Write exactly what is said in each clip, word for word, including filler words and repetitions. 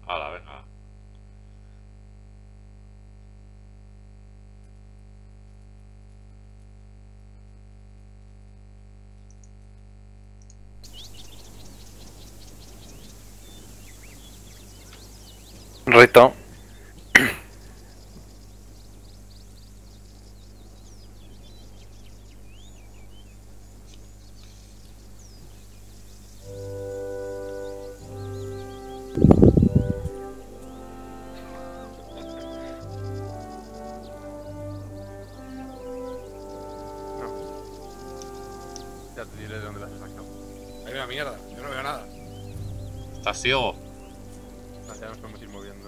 Hala, venga. Rito. Ya te diré de dónde las has sacado. Hay una mierda, yo no veo nada. ¿Estás ciego? Ah, ya nos podemos ir moviendo.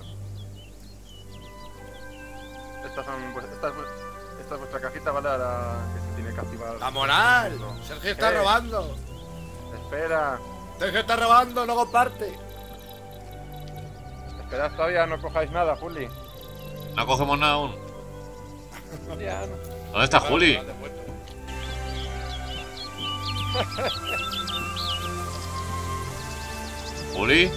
Estas son. Pues, esta, es, esta es vuestra cajita, ¿vale? Ahora que se tiene que activar. ¡La moral! ¡Sergio está Eh. robando! Espera. ¡Sergio está robando! ¡No comparte! Esperad todavía, no cojáis nada, Juli. No cogemos nada aún. Ya, no. ¿Dónde está Juli? ¿Juli?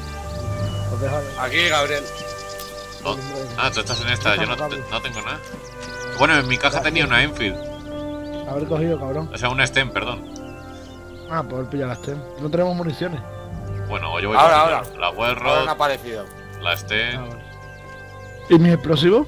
Aquí, Gabriel. No. Ah, tú estás en esta, yo no, te- no tengo nada. Bueno, en mi caja tenía una Enfield. Haber cogido, cabrón. O sea, una Stem, perdón. Ah, poder pillar las T E M. No tenemos municiones. Bueno, yo voy Ahora, cogiendo la Well Ahora Rod, han aparecido. la Stem. Ah, vale. ¿Y mis explosivos?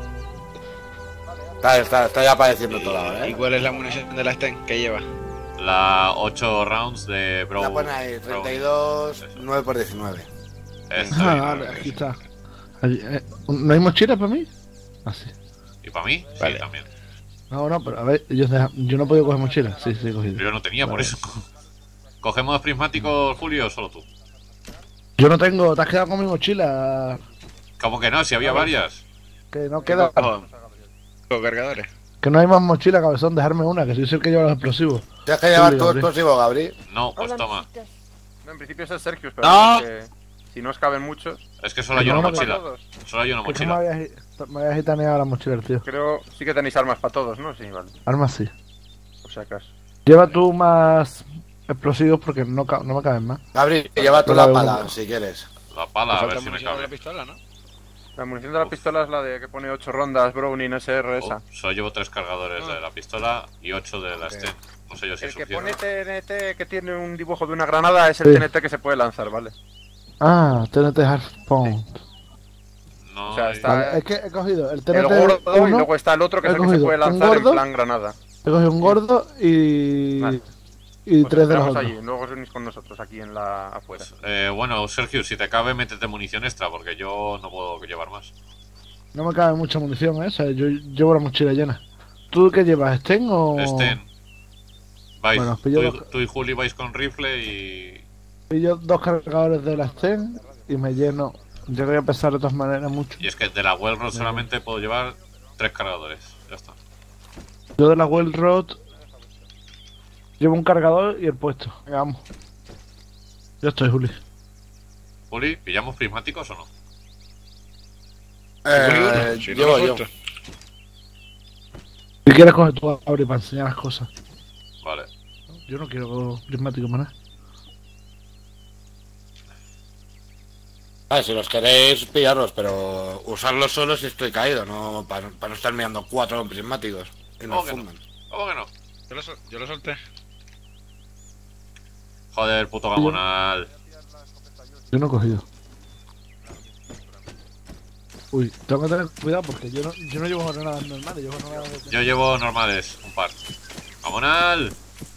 Está, está, está ya apareciendo todo ahora, ¿Y ¿eh? cuál es la munición de la Sten que lleva? La ocho rounds de Bro. La pone ahí, treinta y dos, nueve por diecinueve. Eso, Ah, y- vale, aquí está. Allí, eh, ¿no hay mochila para mí? Ah, sí. ¿Y para mí? Sí, Vale. también. No, no, pero a ver, ellos dejan- yo no he podido coger mochila. Sí, sí, he cogido. Yo no tenía, por Vale. eso. ¿Cogemos prismáticos, Julio, o solo tú? Yo no tengo, te has quedado con mi mochila. ¿Cómo que no? Si había varias. Que no queda. Con, con cargadores. Que no hay más mochila, cabezón, dejarme una, que soy el que lleva los explosivos. Tienes que llevar Sí, tu Gabriel. explosivo, Gabriel. No, pues toma. No, en principio es el Sergio, pero ¡No! que si no os caben muchos. Es que solo hay una No, no, mochila. todos. Solo hay una Que se me mochila. había, gi- me había gitaneado la mochila, el tío. Creo sí que tenéis armas para todos, ¿no? Sí, vale. Armas sí. Por si acaso. Lleva tú más explosivos porque no, ca- no me caben más. Gabriel, lleva tú No la la veo pala, nunca. si quieres. La pala, a Falta ver si me munición de la cabe. pistola, ¿no? La munición de la pistola es la de que pone ocho rondas, Browning S R esa. Oh, solo llevo tres cargadores de la pistola y ocho de la Stem. No sé yo si El es que suficiente. pone T N T que tiene un dibujo de una granada es el Sí. T N T que se puede lanzar, ¿vale? Ah, T N T Hardpoint. No, O sea, hay- está- Vale, es que he cogido el T El N T gordo y uno, luego está el otro que he es el que se cogido puede un lanzar en gordo. plan granada. he cogido un gordo y. Vale. y Pues tres de los esperamos otros. allí, luego os unís con nosotros aquí en la afuera. Eh, bueno, Sergio, si te cabe, métete munición extra, porque yo no puedo llevar más. No me cabe mucha munición, ¿eh? O sea, yo llevo la mochila llena. ¿Tú qué llevas, Sten o.? Stem. Vais, Bueno, tú, pillo y, dos- tú y Juli vais con rifle y... Pillo dos cargadores de la Sten y me lleno. Yo voy a pesar de todas maneras mucho. Y es que de la Well Rod solamente puedo llevar tres cargadores. Ya está. Yo de la Well Rod llevo un cargador y el puesto. Venga, vamos. Ya estoy, Juli. Juli, ¿pillamos prismáticos o no? Eh, Si no, llevo lo yo. suelto. Si quieres coger tu abri para enseñar las cosas. Vale. Yo no quiero prismáticos más nada. A ver, si los queréis, pillarlos, pero usarlos solo si estoy caído, no para, para no estar mirando cuatro prismáticos y nos ¿Cómo que no? fundan. ¿Cómo que no? Yo lo, sol- yo lo solté. Joder, puto gamonal. Yo no he cogido. Uy, tengo que tener cuidado porque yo no, yo no llevo granadas normales, llevo granadas de... Yo llevo normales, un par. ¡Gamonal!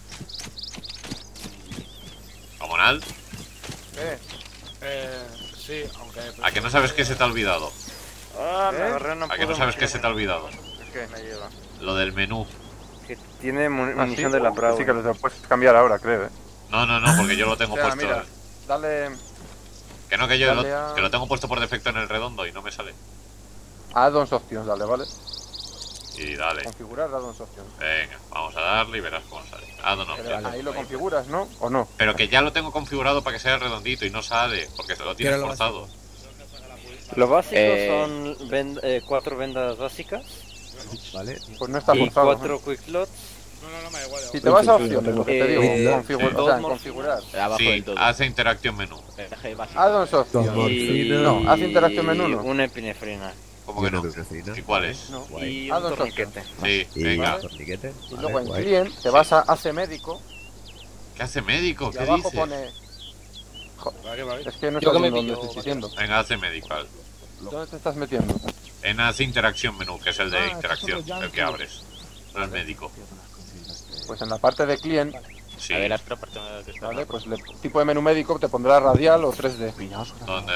¿Gamonal? Eh, eh, sí, aunque... ¿A que no sabes qué se te ha olvidado? Ah, me ¿Eh? agarré una ¿A que no sabes qué se te ha olvidado? ¿Qué? Me lleva. Lo del menú. Que tiene mu- Ah, munición ¿sí? de la Bravo. Sí, que los puedes cambiar ahora, creo, eh. No, no, no, porque yo lo tengo O sea, puesto. mira, dale Que no, que yo lo, dale a- que lo tengo puesto por defecto en el redondo y no me sale. a add-ons options, dale, ¿vale? Y dale. Configurar add-ons options. Venga, vamos a darle y verás cómo sale. Ah, no, no. Pero ya. ahí lo configuras, ¿no? ¿O no? Pero que ya lo tengo configurado para que sea redondito y no sale, porque se lo tienes forzado. Lo básico Eh. son ven- eh, cuatro vendas básicas Pues no está y forzado. cuatro ¿eh? quick slots No, no, no me da igual. Si te vas a opciones, lo que te digo, Eh, configurar, sí. o sea, en configurar. Abajo Sí, del todo. hace interacción menú. Haz dos opciones. Y... No, haz interacción menú, no. Una epinefrina. ¿Cómo que no? ¿Y cuál es? No. Y Haz un dos torniquete. Sí, Y venga. torniquete. Y Vale, luego en guay. client te vas a hace médico ¿Qué hace médico? y ¿Qué abajo dices? pone... Vale, vale. Es que no Yo estás que me viendo dónde pillo, estoy diciendo. Venga, hace médico. ¿Dónde te estás metiendo? En hace interacción menú, que es el de Ah, estos interacción, son los el que abres. No el médico. Pues en la parte de client, Sí. A ver, Astro, aparte de que está. ¿vale? Pues el tipo de menú médico te pondrá radial o tres D. ¿Dónde?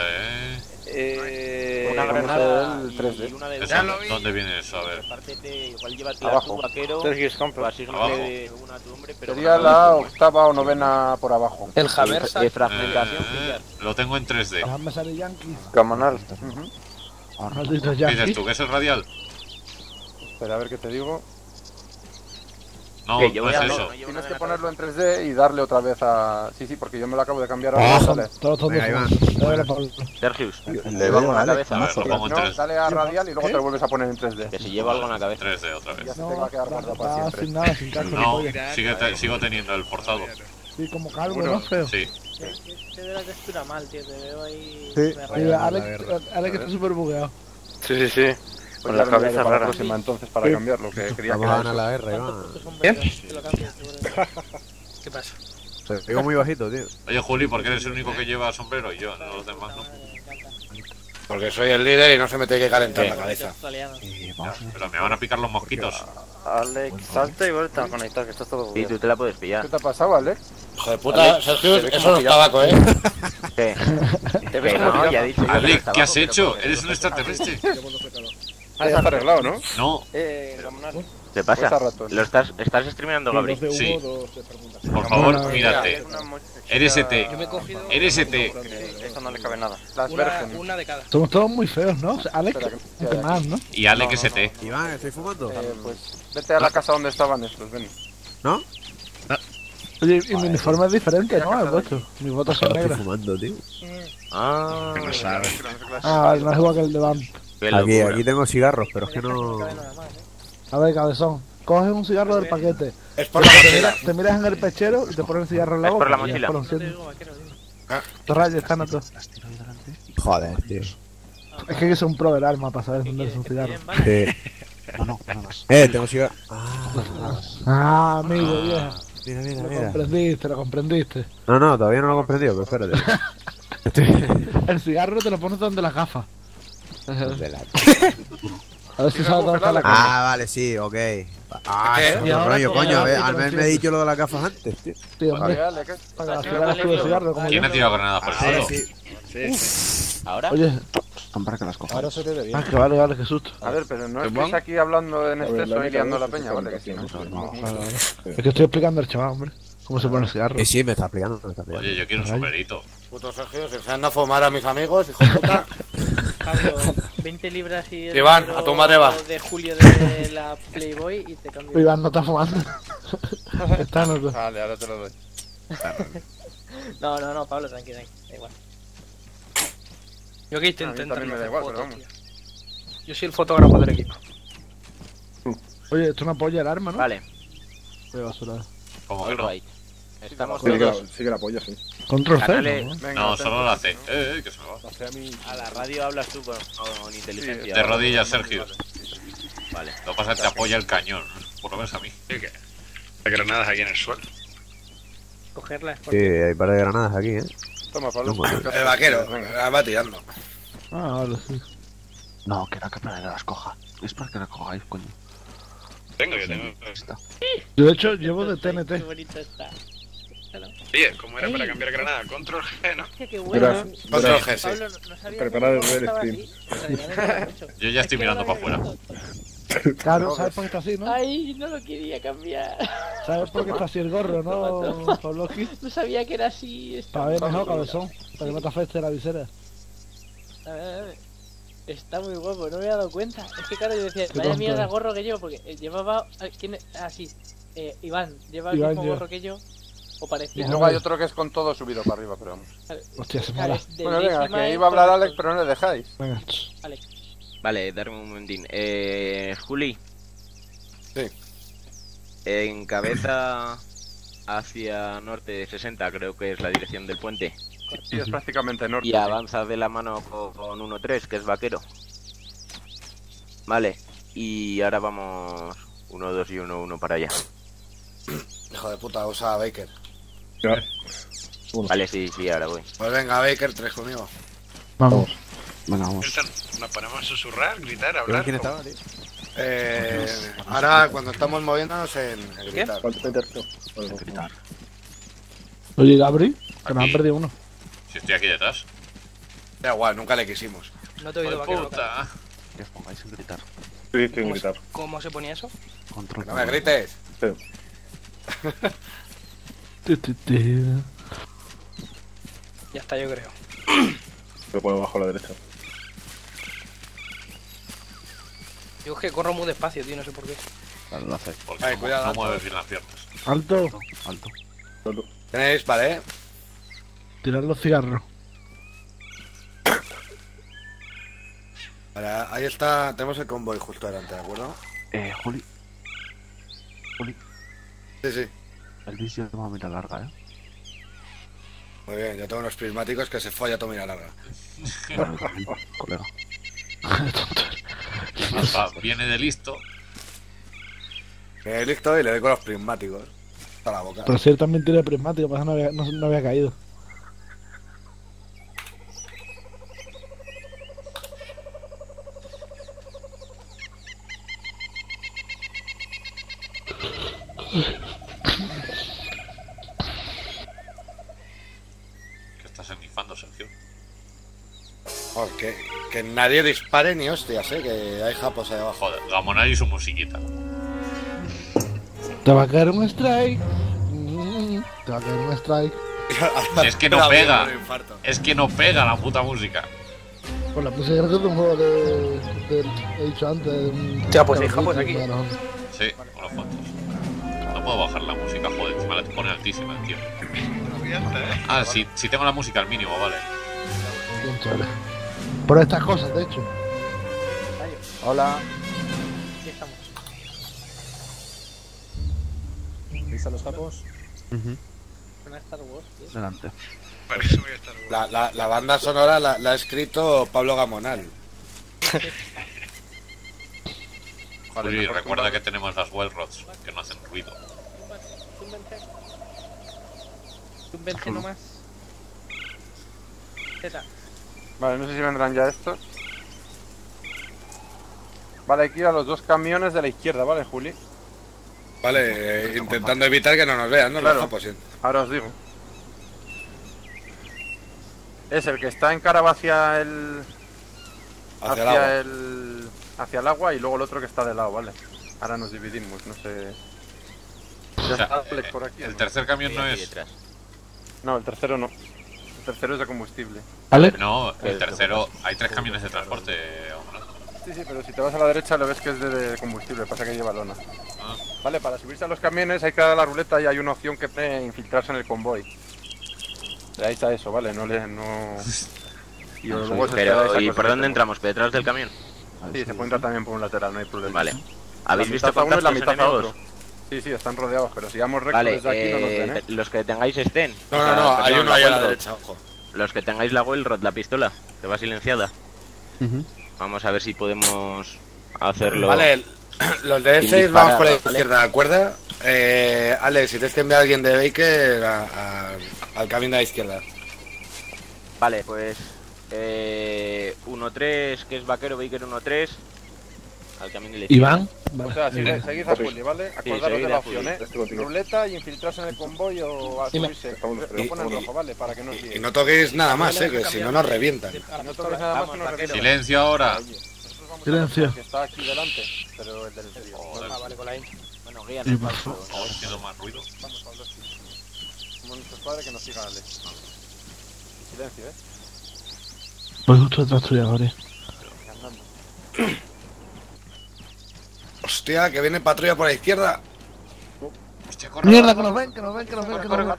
Eh... Una vamos a granada ver el y tres D. una de Eso, Ya lo vi. ¿Dónde viene eso? A ver. Repártete, igual llévate Abajo. a tu vaquero, Sergio o Scamper. así Abajo. una a tu hombre, pero... Sería la octava o novena por abajo. El Javersa. De fragmentación, Eh, pillar. lo tengo en tres D. Déjame salir Yankee. Camonal. Ujú. Malditos ¿Qué dices Yankees. tú? ¿Qué es el radial? Espera, a ver qué te digo. No, Que yo no voy es a- eso. no, yo Tienes una que de la ponerlo en tres D y darle otra vez a... Sí, sí, porque yo me lo acabo de cambiar Ah, ahora. Dale. Todos, todos. Venga, Iván. Dale, Pablo. Sergius, Le lleva algo en la vale. cabeza. A ver, lo pongo en No, tres dale a radial y luego te lo vuelves a poner en tres D. Que si lleva algo en la cabeza. tres D otra Ya vez. se te va a quedar guardado para está siempre. sin nada, sin casco. No, ni polla. sigue te- sigo teniendo el forzado. Sí, como calvo, Seguro. ¿no? Feo. Sí. Te veo la textura mal, tío. Te veo ahí. Sí. me Sí, raya. Alex, Alex está súper bugueado. Sí, sí, sí. Pues Con ya la lo miraré cabeza para la rara. próxima entonces para Sí. cambiarlo, que quería que Vamos a era ganar eso. la guerra, ¿Cuántos Iván. puntos son ¿Bien? verdes? Te lo cambio, seguro. ¿Qué pasa? Se digo muy bajito, tío. Oye, Juli, ¿por qué eres el único que lleva sombrero y yo? No, los demás no. Me encanta. Porque soy el líder y no se me tiene que calentar la Los cabeza. australianos. Pero me van a picar los mosquitos. Alex, salta y vuelta a conectar, que está todo Sí, bien. tú te la puedes ¿Qué pillar. te ha pasado, Alex? Hijo de puta, Sergio, te ve eso como no es tabaco, ¿eh? ¿Qué? Te ves Que como no, pirata. ya he dicho yo que no Alex, está ¿qué has abajo, pero hecho? puede- ¿Eres un extraterrestre? Ah, ya está arreglado, ¿no? No, Eh, Camonal. ¿Qué Pues a pasa? rato. ¿Lo estás, estás streameando, Gabri? sí. Por No, favor, no, mírate. Es una mochila- R S T. Yo me he cogido. R S T. Esto no le cabe nada. Las Una, vérgenes. una de cada. Somos todos muy feos, ¿no? O sea, Alex, Espera, que- ¿qué más, no? Y Alex No, no, S T. Iván, estoy fumando. Eh, pues vete a la casa donde estaban estos, ven. ¿No? Oye, y mi uniforme es diferente, ¿no? El vuestro. Mis botas son Estoy negras. fumando, tío. Ah, Que no sabe. Ah, vale, no es igual que el de Vamp. qué Aquí, locura. aquí tengo cigarros, pero es que No no. cabe nada más, ¿eh? A ver, cabezón. Coges un cigarro del paquete. Es por la Te mochila. miras, te miras en el pechero y te pones el cigarro en la Es boca. por la y ya mochila. por lo No te enciendes. digo vaquero, dime. Los rayos están a todos. Joder, tío. Es que hay que ser un pro del arma para saber ¿Qué dónde es un quieres? cigarro. Que te den, ¿vale? Sí. Eh, tengo cigarros. Ah, Ah, amigo, vieja. mira, mira, Lo mira. comprendiste, lo comprendiste. No, no, todavía no lo he comprendido, pero espérate. Estoy- El cigarro te lo pones donde las gafas. De la- A ver si sabes dónde está la cara. Ah, vale, sí, ok. Ah, ¿Qué? eso es Y otro ahora rollo, con coño. A el ver, otro al menos me he entiendes. dicho lo de las gafas antes, tío. Tío, hombre, Vale, Alex, ¿eh? para que las Yo cigarras vale, tú de yo- cigarro como ¿Quién yo. ha tirado granadas por el Ah, suelo? sí. Sí, sí. ¿Ahora? Oye, Ahora se te ve bien. ah, que vale, vale, qué susto. A ver, pero no ¿Te estés van? aquí hablando en A ver, exceso la y liando la neta, peña, ¿vale? Que sí, ¿no? Vale, vale. Es que estoy explicando al chaval, hombre. Cómo se pone el cigarro. Que sí, me está explicando, me está explicando. Oye, yo quiero un sombrerito. Puto Sergio, se están a fumar a mis amigos, hijo de puta. Pablo, veinte libras y el Iván, número a tu madre va. de julio de la Playboy y te cambio. Iván no está fumando. Está en otro. Vale, ahora te lo doy. No, no, no, Pablo, tranquilo, da igual. Yo aquí estoy A mí intentando también me da hacer igual, pero fotos, vamos. tío. Yo soy el fotógrafo del equipo. Oye, esto no apoya el arma, ¿no? Vale, Qué basura. ¿Cómo que no? alright. Estamos Sí, que todos sí que la apoyo, sí. Control C, Canales- ¿no? Venga, No, atento. solo la C. Eh, eh, que se me va. a la radio, hablas tú con, con inteligencia. De rodillas, Sergio. Vale. Lo que pasa es que te apoya el cañón. Por lo menos a mí. Sí, que- Hay granadas aquí en el suelo. Cogerlas. Sí, hay un par de granadas aquí, eh. Toma, Pablo. No, bueno. El vaquero, Venga. la va tirando. Ah, vale, sí. No, que era que para que las coja. Es para que las cojáis, coño. Tengo, yo tengo. Yo de hecho llevo de T N Qué T. bonito está. Oye, ¿cómo era para cambiar granada? Control G, ¿no? Hostia, qué bueno. Gracias. Control G, sí. Pablo, no, no sabía Preparado que el estaba stream. así. En realidad me mola mucho. Yo ya estoy Es que mirando no para lo afuera. había visto. Claro, ¿sabes por qué está así, no? Ay, no lo quería cambiar. ¿Sabes por qué está así el gorro, no, Pabloski? No sabía que era así. Está, Para ver mejor, cabezón. Para que no te afecte la visera. A ver, a ver. Está muy guapo, no me he dado cuenta. Es que claro, yo decía, Qué vaya tonto. mierda gorro que llevo, porque eh, llevaba... ¿Quién es? Ah, sí. Eh, Iván, lleva el Iván mismo lleva. gorro que yo. O Y parecido. luego hay otro que es con todo subido para arriba, pero vamos. Hostia, se Claro, mola. es de Bueno, venga, décima que en iba a hablar todo- Alex, pero no le dejáis. Venga. Vale, darme un momentín. Eh, Juli. Sí. En cabeza hacia norte sesenta, creo que es la dirección del puente. Sí, es prácticamente norte. Y avanza de la mano co- con uno tres, que es vaquero. Vale, y ahora vamos uno dos y uno uno para allá. Hijo de puta, usa a Baker. Vale, sí, sí, ahora voy. Pues venga, Baker, tres conmigo. Vamos. Venga, vamos. Esto, ¿nos ponemos a susurrar, gritar, hablar? ¿Quién estaba, tío? Eh, ahora, cuando estamos moviéndonos en, en gritar. Gritar. Oye, Gabri, que nos Aquí. han perdido uno. Si estoy aquí detrás. Da igual, nunca le quisimos. No te he oído, ¡Joder, vaquero. puta! Que os pongáis en gritar. Sí, estoy en ¿Cómo, gritar. se- ¿Cómo se ponía eso? Control. No me grites. Ti, ti, ti. Ya está, yo creo. Lo pongo abajo a la derecha. Yo es que corro muy despacio, tío, no sé por qué. Vale, lo hacéis. Porque Ay, no, cuidado, no alto. mueves bien las piernas. Alto, Alto. Tenéis, vale, eh. tirar los cigarros. Vale, ahí está, tenemos el convoy justo delante, ¿de acuerdo? Eh, Juli. Juli. Sí, sí. El bis ya toma mira larga, eh. Muy bien, yo tengo unos prismáticos que se folla todo mira larga. Vale, también, colega. Va, viene de listo. Me listo y le doy con los prismáticos. A la boca. Pero si él también tiene prismático, pasa no había, no, no había caído. ¿Qué estás enifando, Sergio? Oh, que, que nadie dispare ni hostias, eh, que hay japos ahí abajo. Joder, Gamonal y su musiquita. Te va a caer un strike. Mm, Te va a caer un strike. Si es que no Era bien, pega. con el infarto. Es que no pega la puta música. Pues la puse de un juego de, de. He dicho antes. De un, Hostia, pues hay japos aquí. Bueno, Sí, unos cuantos. No puedo bajar la música, joder, encima la pone altísima, tío. Ah, sí, sí tengo la música al mínimo, vale. bien chévere. Por estas cosas, de hecho. Hola. Aquí estamos. ¿Listos los capos? Suena Star Wars, tío. Delante. Para eso voy a estar. La, la, la banda sonora la, la ha escrito Pablo Gamonal. Juli, mejor recuerda tumba- que tenemos las well rods, que no hacen ruido. Túmbense. Túmbense nomás. Z. Vale, no sé si vendrán ya estos. Vale, hay que ir a los dos camiones de la izquierda, ¿vale, Juli? Vale, eh, intentando evitar que no nos vean, ¿no? Claro. Los japos, sí. Ahora os digo. Es el que está encarado hacia el... Hacia hacia el agua. el... hacia el agua y luego el otro que está de lado, ¿vale? Ahora nos dividimos, no sé... Ya O sea, está Alex eh, por aquí. el ¿no? tercer camión no Aquí es. detrás. No, el tercero no. El tercero es de combustible. ¿Vale? No, el tercero. Hay tres camiones de transporte. Gamonal. Sí, sí, pero si te vas a la derecha lo ves que es de, de combustible, pasa que lleva lona. Ah, Vale, para subirse a los camiones hay que dar a la ruleta y hay una opción que pone infiltrarse en el convoy. Ahí está eso, ¿vale? No le... no... Y luego se queda Pero, esa ¿y cosa por que dónde te- entramos? ¿Por detrás del camión? Sí, se puede entrar también por un lateral, no hay problema. Vale. ¿Habéis La visto mitad a uno y la contactos mitad a enemigos? otro. Sí, sí, están rodeados, pero si vamos recto Vale, desde aquí no nos ven, eh, ¿eh? los que tengáis estén. No, O no, sea, no, hay perdón, uno ahí a la Wellrod. derecha, ojo. Los que tengáis la Wellrod, la pistola, que va silenciada. Ujú. Vamos a ver si podemos hacerlo. Vale, los de Sin F disparar, vamos por la ¿vale? izquierda, ¿de acuerdo? Eh, Alex, si tienes que enviar a alguien de Baker a- a- al camino de la izquierda. Vale, pues eh, uno tres, que es vaquero, Baker uno tres. Al camino de la izquierda. Iván. O Vale, sea, sigue, venga. seguid a Juli, ¿vale? Acordaros seguid de la a Juli. opción, ¿eh? Estoy contigo. Ruleta y infiltrarse en el convoy o a Dime. subirse. Estamos los Lo tres. ponen Y- rojo, ¿vale? Para que no os Y guíe. no toquéis nada más, eh, que si no nos revientan. Si no toques nada más que nos revienten. Silencio ahora. Nosotros vamos Silencio. a ver que está aquí delante, pero el del medio. Joder. Ah, vale, con la I. Bueno, Sí, guíanos, por Pablo. favor. Ahora haciendo más ruido. Vamos, Pablo, sí. Como nuestros padres que nos siga Alex. Silencio, ¿eh? Voy justo detrás tuya, Gabriel. Andando. Hostia, que viene patrulla por la izquierda. Hostia, corre. Mierda, que nos ven, que nos ven, que nos ven, que nos ven.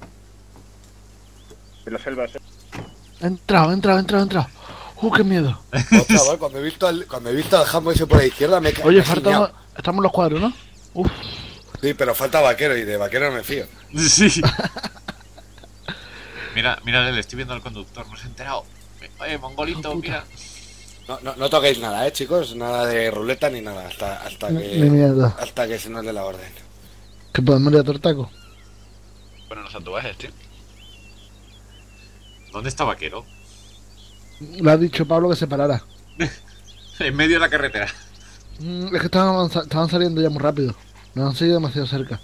En la selva, sí. He entrado, he entrado, he entrado, he entrado. Uh, qué miedo. Oh, chaval, cuando he visto al, cuando he visto al jambo ese por la izquierda me he ca- me Oye, he falta. giñado. Estamos los cuadros, ¿no? Uf. Sí, pero falta vaquero y de vaquero no me fío. Sí. Mira, mira, le estoy viendo al conductor, no se ha enterado. Oye, mongolito, mira. No, no, no toquéis nada, eh, chicos. Nada de ruleta ni nada. Hasta, hasta Ni- que. ni mierda. Hasta que se nos dé la orden. Que podemos ir a Tortaco. Bueno, los tatuajes, tío. ¿Dónde está vaquero? Le ha dicho Pablo que se parara. En medio de la carretera. Mm, Es que estaban, avanza- estaban saliendo ya muy rápido. Nos han seguido demasiado cerca.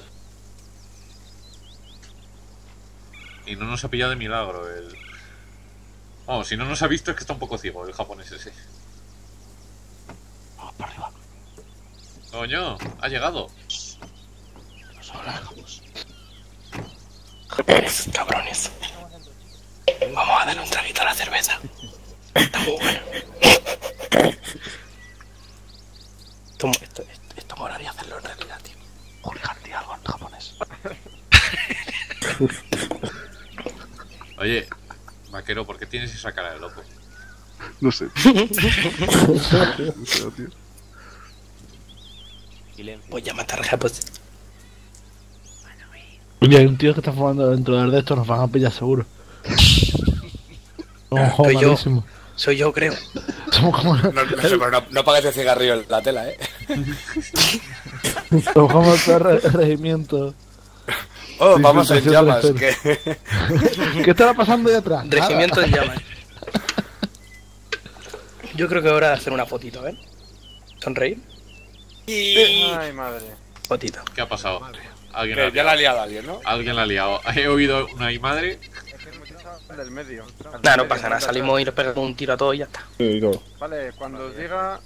Y no nos ha pillado de milagro el... Vamos, si no nos ha visto es que está un poco ciego el japonés ese. Vamos para arriba. Coño, ha llegado. Nos alejamos. Cabrones, cabrones. Vamos a darle un traguito a la cerveza. Está muy bueno. Esto, esto, esto, esto molaría hacerlo en realidad, tío. Hooligan, di algo en japonés. Oye, vaquero, ¿por qué tienes esa cara de loco? No sé. No sé, tío. Pues ya matar japos. Oye, hay un tío que está fumando dentro del de esto, nos van a pillar seguro. Somos Soy yo. malísimos. Soy yo, creo. Somos como... No, no, sé, pero no, no pagues el cigarrillo en la tela, eh. Somos como todo el re- el regimiento. Oh, Sí, vamos en infiltración llamas. del Que... ¿Qué estará pasando ahí atrás? Regimiento en Nada. llamas. Yo creo que ahora hacer una fotito, ¿ven? Sonreír. Ay, madre. Fotito. ¿Qué ha pasado? Alguien que la ha ya la ha liado. liado alguien, ¿no? Alguien la ha liado. He oído una y madre. Del medio. Nada, no pasa nada. Salimos y les pegamos un tiro a todos y ya está. Sí, claro. Vale, cuando os diga...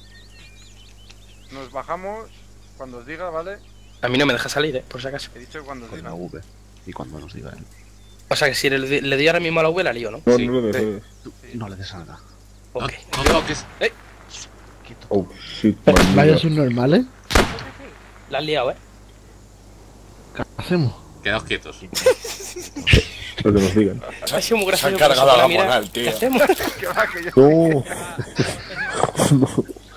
Nos bajamos. Cuando os diga, ¿vale? A mí no me deja salir, ¿eh? Por si acaso. He dicho que cuando os Con diga. la V. Y cuando nos diga él. O sea que si le, le di ahora mismo a la V, la lío, ¿no? No, Sí, no le des. No le des nada. No, Ok. no toques. Quieto. Oh, shit, Vaya man. subnormales. La has liado, ¿eh? ¿Qué hacemos? Quedaos quietos. Lo que nos digan. Ha sido muy Se han gracioso. cargado porque a la mira, moral, tío. ¿qué hacemos? Que va, que yo... No.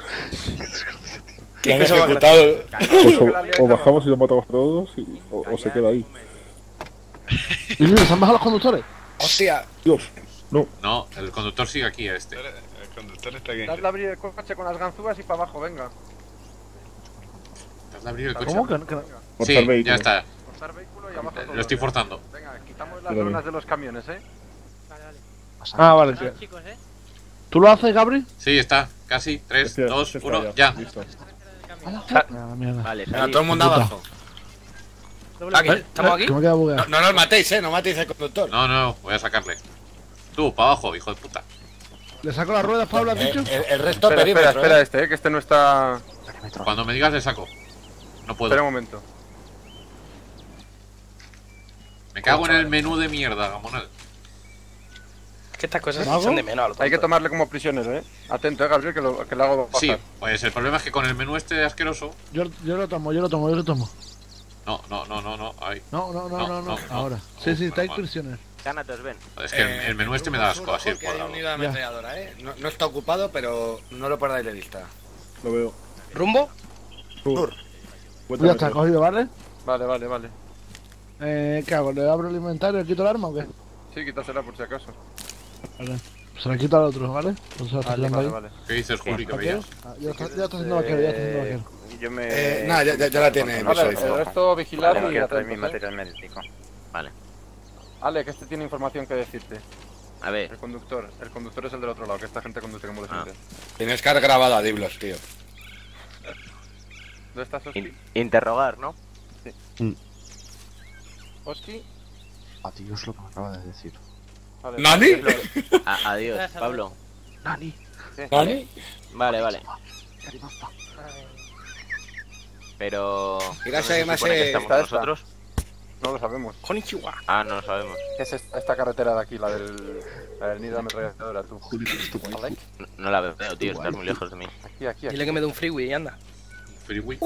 ¿Qué Han cosa más ejecutado. Pues o, o bajamos y los matamos a todos y, o, o se queda ahí. ¿Y mira, se han bajado los conductores? Hostia. Dios. No. No, el conductor sigue aquí, este. El conductor está aquí. Dadle a abrir el coche con las ganzúas y para abajo, venga. ¿Te has de abrir el coche? ¿Cómo que no? que no? Sí, Forzar vehículo. ya está. Cortar vehículo y abajo todo. Lo estoy forzando. Venga, quitamos las Yo lunas de los camiones, ¿eh? Ah, vale, tío. ¿Tú lo haces, Gabri? Sí, está. Casi. tres, Este- dos, este está uno, ya. Listo. Ah, mierda. Vale, Venga, salid. todo el mundo Puta. abajo. Aquí, ¿estamos aquí? Que me he quedado No, bugueado. no nos matéis, eh. No matéis al conductor. No, no, voy a sacarle. Tú, para abajo, hijo de puta. ¿Le saco las ruedas, Pablo, has Eh, dicho? el, el resto Espera, espera, perímetro, espera eh. este, eh, que este no está... Cuando me digas le saco. No Espera puedo. un momento. Me cago en el menú de mierda, Gamonal. Es que estas cosas se ¿Mago? echan de menos a lo Hay que tonto. tomarle como prisionero, eh. Atento, eh, Gabriel, que lo, que lo hago bajar. Sí, pues el problema es que con el menú este asqueroso... Yo, yo lo tomo, yo lo tomo, yo lo tomo. No, no, no, no, no. Ay. No, no, no, No, no, no. no, no. Ahora. Sí, sí, estáis Normal. prisioneros. Thanatos, ven. Es que el, el menú este me da asco, así el Que hay cuadrado. unidad ametralladora, eh. No, no está ocupado, pero no lo perdáis de vista. Lo veo. ¿Rumbo? Sur. Ya está cogido, ¿vale? Vale, vale, vale. Eh, ¿qué hago? ¿Le abro el inventario, le quito el arma o qué? Sí, quítasela por si acaso. Vale. Se la quito al otro, ¿vale? Pues se la está Vale, tirando vale, ahí. vale. ¿Qué dices, Juli, que ¿Vaquero? veías? Ah, ya, está, ya está haciendo vaquero, ya está haciendo vaquero. Yo me... Eh, nada, ya, ya, ya la tiene Vale, el visualizado. resto vigilar Tengo y que traer mi atentos, eh. material médico. Vale. Ale, que este tiene información que decirte. A ver. El conductor. El conductor es el del otro lado, que esta gente conduce como de Ah. gente. Tienes que haber grabado a Diblos, tío. ¿Dónde estás, Oski? In- interrogar, ¿no? Oski. Adiós lo que me acaba de decir. Vale, ¿Nani? A- adiós, Pablo. Nani. ¿Vale? Vale, vale. Pero... Mira, ¿dónde si se además supone que eh, estamos esta, esta. nosotros? No lo sabemos. Konnichiwa. Ah, no lo sabemos. ¿Qué es esta, esta carretera de aquí, la del, la del nido de ametralladora, tú? Julio, es tu wifi. Alec. No, no la veo, tío. Estás muy lejos de mí. Aquí, aquí, aquí. Dile que me dé un freeway y anda. Freeway.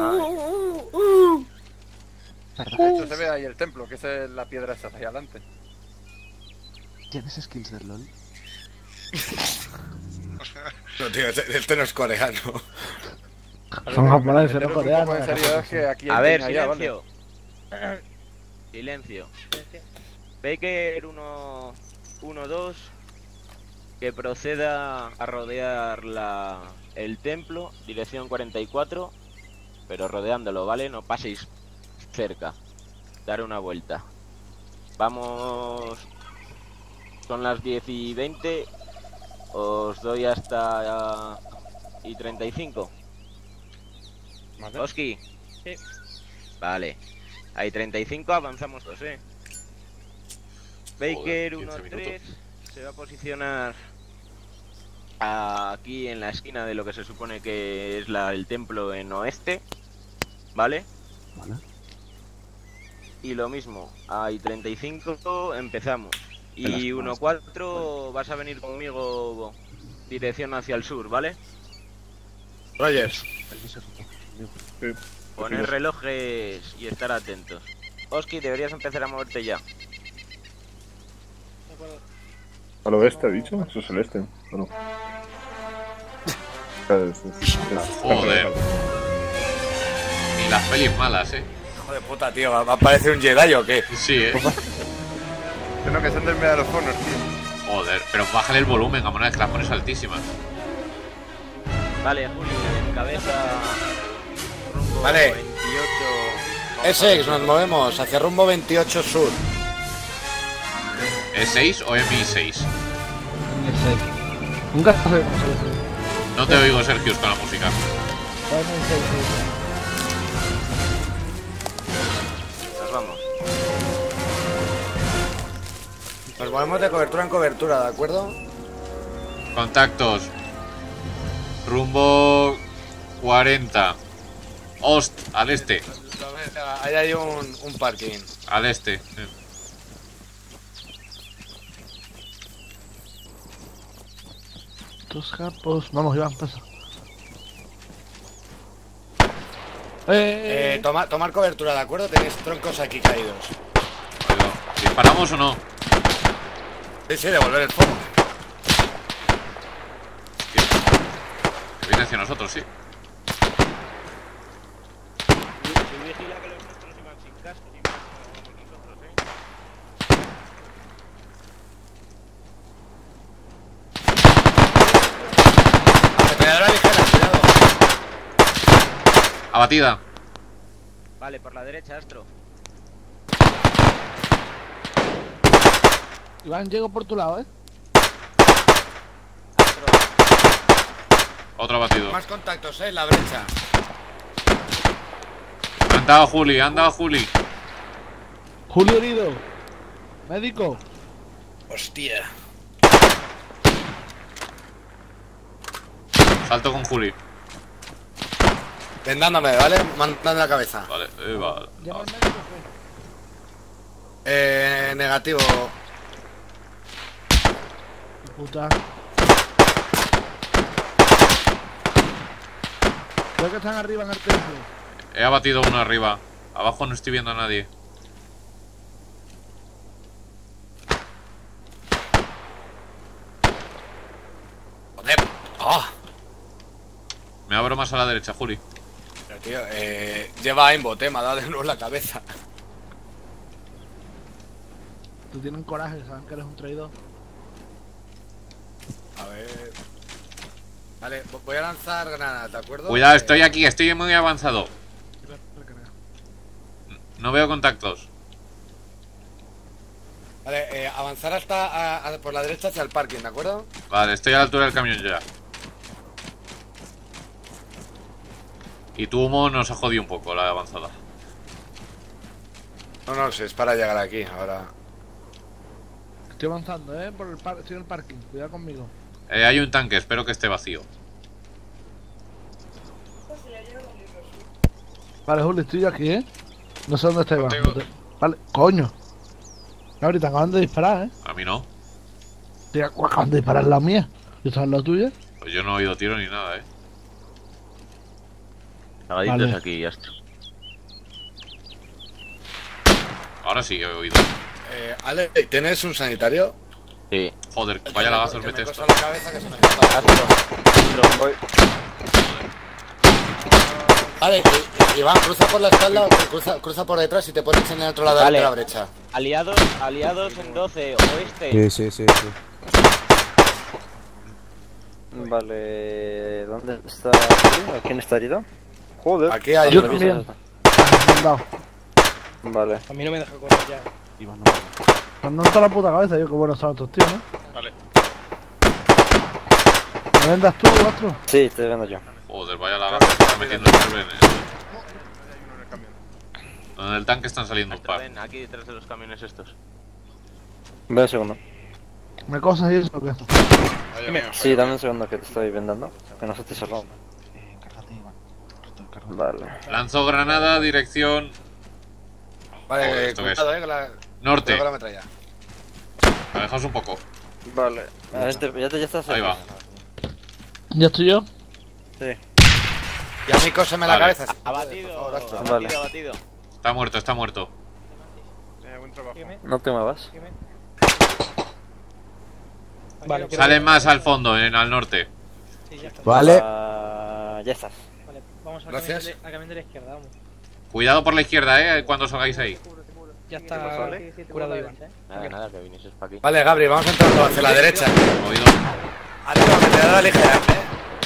De hecho, se ve ahí el templo, que es el- la piedra esa de ahí adelante. ¿Tienes skills del LOL? No, tío, este, este no es coreano. Son japoneses, no Meteros un coreanos. poco de seriedad que aquí hay A ver, peña ya, ¿vale? silencio. Silencio. Baker uno dos que proceda a rodear la, el templo, dirección cuarenta y cuatro, pero rodeándolo, ¿vale? No paséis cerca. Dar una vuelta. Vamos. Son las diez y veinte. Os doy hasta y treinta y cinco. ¿Vale? Oski. Sí. Vale. Hay treinta y cinco, avanzamos dos, eh. Baker quince uno tres minutos. se va a posicionar aquí en la esquina de lo que se supone que es la, el templo en oeste. ¿Vale? Vale. Y lo mismo, hay treinta y cinco, empezamos. En las Y uno manos. cuatro vas a venir conmigo dirección hacia el sur, ¿vale? Rogers. Sí. Poner relojes y estar atentos. Oski, deberías empezar a moverte ya. De acuerdo. ¿Al oeste ha dicho? Eso es el este. ¿O no? Claro, es- es- es- Joder. Y las pelis malas, eh. Hijo de puta, tío. ¿Va va a parecer un Jedi o qué? Sí, eh. Creo que son del Medal of Honor, tío. Joder, pero bájale el volumen, Gamona, que las pones altísimas. Vale, Juli, en cabeza. Rumbo Vale. veintiocho. Essex, nos movemos hacia rumbo veintiocho sur. ¿E seis o M I seis? Ese. Nunca sabemos eso. No te oigo, Sergius, con la música. Nos vamos. Nos movemos de cobertura en cobertura, ¿de acuerdo? Contactos. Rumbo cuarenta. Ost, al este. Ahí hay un, un parking. Al este. Dos capos. Vamos, Iván, pasa. Eh, Eh, toma- tomar cobertura, ¿de acuerdo? Tenéis troncos aquí caídos. Oigo, ¿disparamos o no? Sí, sí, devolver el fuego. Que viene hacia nosotros, sí. Si vigila que los nuestros iban sin casco, y vamos nosotros, eh. Ametralladora ligera, cuidado. Abatida. Vale, por la derecha, Astro. Iván, llego por tu lado, eh. Otro abatido. Más contactos, eh, en la brecha. Anda, Juli, anda, Juli. Julio herido. Médico. Hostia. Salto con Juli. Vendándome, ¿vale? Mandando la cabeza. Vale, eh, vale. Llama al médico, Eh, negativo. pues. Puta. Creo que están arriba en el templo. He abatido uno arriba. Abajo no estoy viendo a nadie. Joder. ¡Ah! Me abro más a la derecha, Juli. Pero tío, eh, lleva aimbot, eh, me ha dado de nuevo en la cabeza. Tú tienen coraje, saben que eres un traidor. A ver. Vale, vo- voy a lanzar granadas, ¿de acuerdo? Cuidado, Eh, estoy aquí, estoy muy avanzado. No veo contactos. Vale, eh, avanzar hasta a- a- por la derecha hacia el parking, ¿de acuerdo? Vale, estoy a la altura del camión ya. Y tu humo nos ha jodido un poco la avanzada. No, no, si es para llegar aquí, ahora. Estoy avanzando, eh. Por el par estoy en el parking. Cuidado conmigo. Eh, hay un tanque, espero que esté vacío. Vale, Julio, estoy yo aquí, eh. No sé dónde está Iván. Contigo. No te- Vale, coño. Ahorita acaban de disparar, eh. A mí no. Te acaban de disparar la mía. ¿Y esta es la tuya? Pues yo no he oído tiro ni nada, eh. Agaditos Vale. aquí, Astro. Ahora sí he oído. Eh, Ale, ¿tienes un sanitario? Sí. Joder, vaya lagazos Que me mete he esto. costado la cabeza que se me ha escapado. Astro. Astro, voy. Vale, y- y- Iván, cruza por la espalda o cruza, cruza por detrás y te pones en el otro lado Vale. de la brecha. Aliados, aliados en doce, oeste. Sí, sí, sí, sí. Vale, ¿dónde está? ¿Quién está herido? Joder. Aquí hay Yo uno. también. Mandado. Vale. A mí no me deja correr ya. Cuando está la puta cabeza, yo que bueno son estos tíos, ¿no? Vale. ¿Me vendas tú, Astro? Sí, estoy viendo yo. Joder, vaya la gafa que está metiendo el server. En el tanque están saliendo un par. Ven, aquí detrás de los camiones estos. Ve un segundo. ¿Me cosas y eso o qué? Vaya mío. Sí, dame un segundo que te estoy vendando. Que no se te cerró. Vale. Lanzo granada, dirección Vale, Joder, eh, ¿esto qué es? cuidado, eh, con la, norte. cuidado con la metralla. Alejaos un poco. Vale. A ver, te- ya, te, ya estás. Ahí va. ¿Ya estoy yo? Sí. Y a mí cóseme la Vale. cabeza. Abatido, abatido, Vale. abatido. Está muerto, está muerto. Eh, buen trabajo. No te muevas. Vale, Salen más al fondo, en al norte. Sí, ya está. Vale. Ah, ya estás. Vale, vamos al Gracias. camión de, al camión de la izquierda, vamos. Cuidado por la izquierda, eh, cuando salgáis ahí. Ya está vale? curado Iván. Nada, nada, que vinieses para aquí. Vale, Gabri, vamos entrando hacia la derecha. Oído. Arriba, metralleta ligera, eh.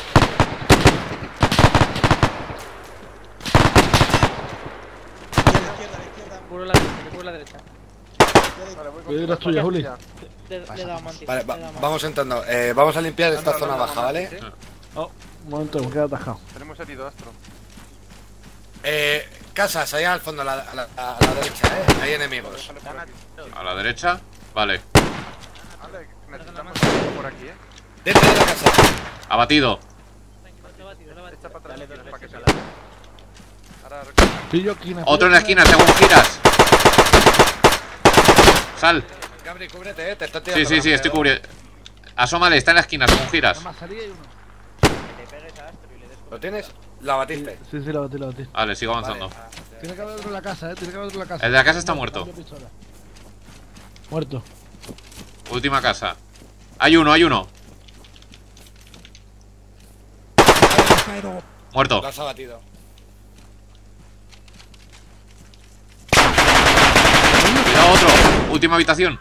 Cubro la derecha, cubro la derecha. Voy a ir a tuya, Juli. Le, le he dado mantis. Vale, le va- he dado mantis. vamos entrando. Eh, vamos a limpiar esta zona baja, ¿vale? Oh, un momento, me queda atajado. Tenemos herido, Astro. Eh, casas, ahí al fondo, a la, a la, a la derecha, eh. Hay enemigos. A la derecha. Vale. Vale, necesitamos algo por aquí, eh. Dentro de la casa. Abatido. Echa para atrás, Dale dos para que veces se a la... Ahora recoge. Estoy yo aquí. Otro en la esquina, según giras. Sal. Gabri, cúbrete, eh. Te está tirando. Sí, sí, sí, la estoy metralla. cubriendo. Asómale, está en la esquina, según giras. La masaría y uno. ¿Lo tienes? La batiste. Sí, sí, la batí, la batí. Vale, sigo avanzando. Tiene que haber otro en la casa, eh. Tiene que haber otro en la casa. El de la casa está muerto. Cambio pistola. Muerto. Última casa. Hay uno, hay uno. Muerto. Lo has abatido. Cuidado, otro. Última habitación.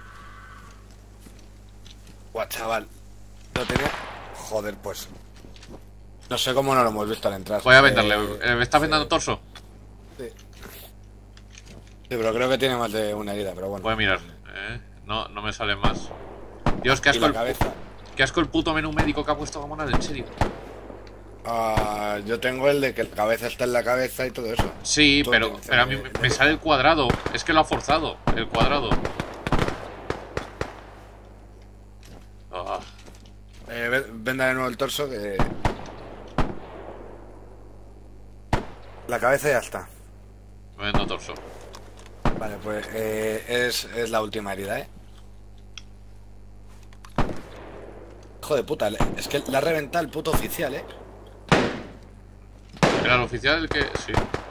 Guau, chaval. Lo tenía. Joder, pues. No sé cómo no lo hemos visto al entrar. Voy a venderle. Eh, Eh, ¿Me está vendando torso? Sí. Sí, pero creo que tiene más de una herida, pero bueno. Voy a mirar. Eh, no, no me salen más. Dios, qué Y asco la el, cabeza. qué asco el puto menú médico que ha puesto Gamonal, en serio. Ah, yo tengo el de que la cabeza está en la cabeza y todo eso. Sí, Todo pero, tiene que pero a ser mí de- me- me sale el cuadrado. Es que lo ha forzado, el cuadrado. Ah, Eh, ve- venda de nuevo el torso que... La cabeza ya está. me vendo torso. Vale, pues eh, es, es la última herida, ¿eh? Hijo de puta, le- es que le ha reventado el puto oficial, ¿eh? ¿Era el oficial el que...? Sí.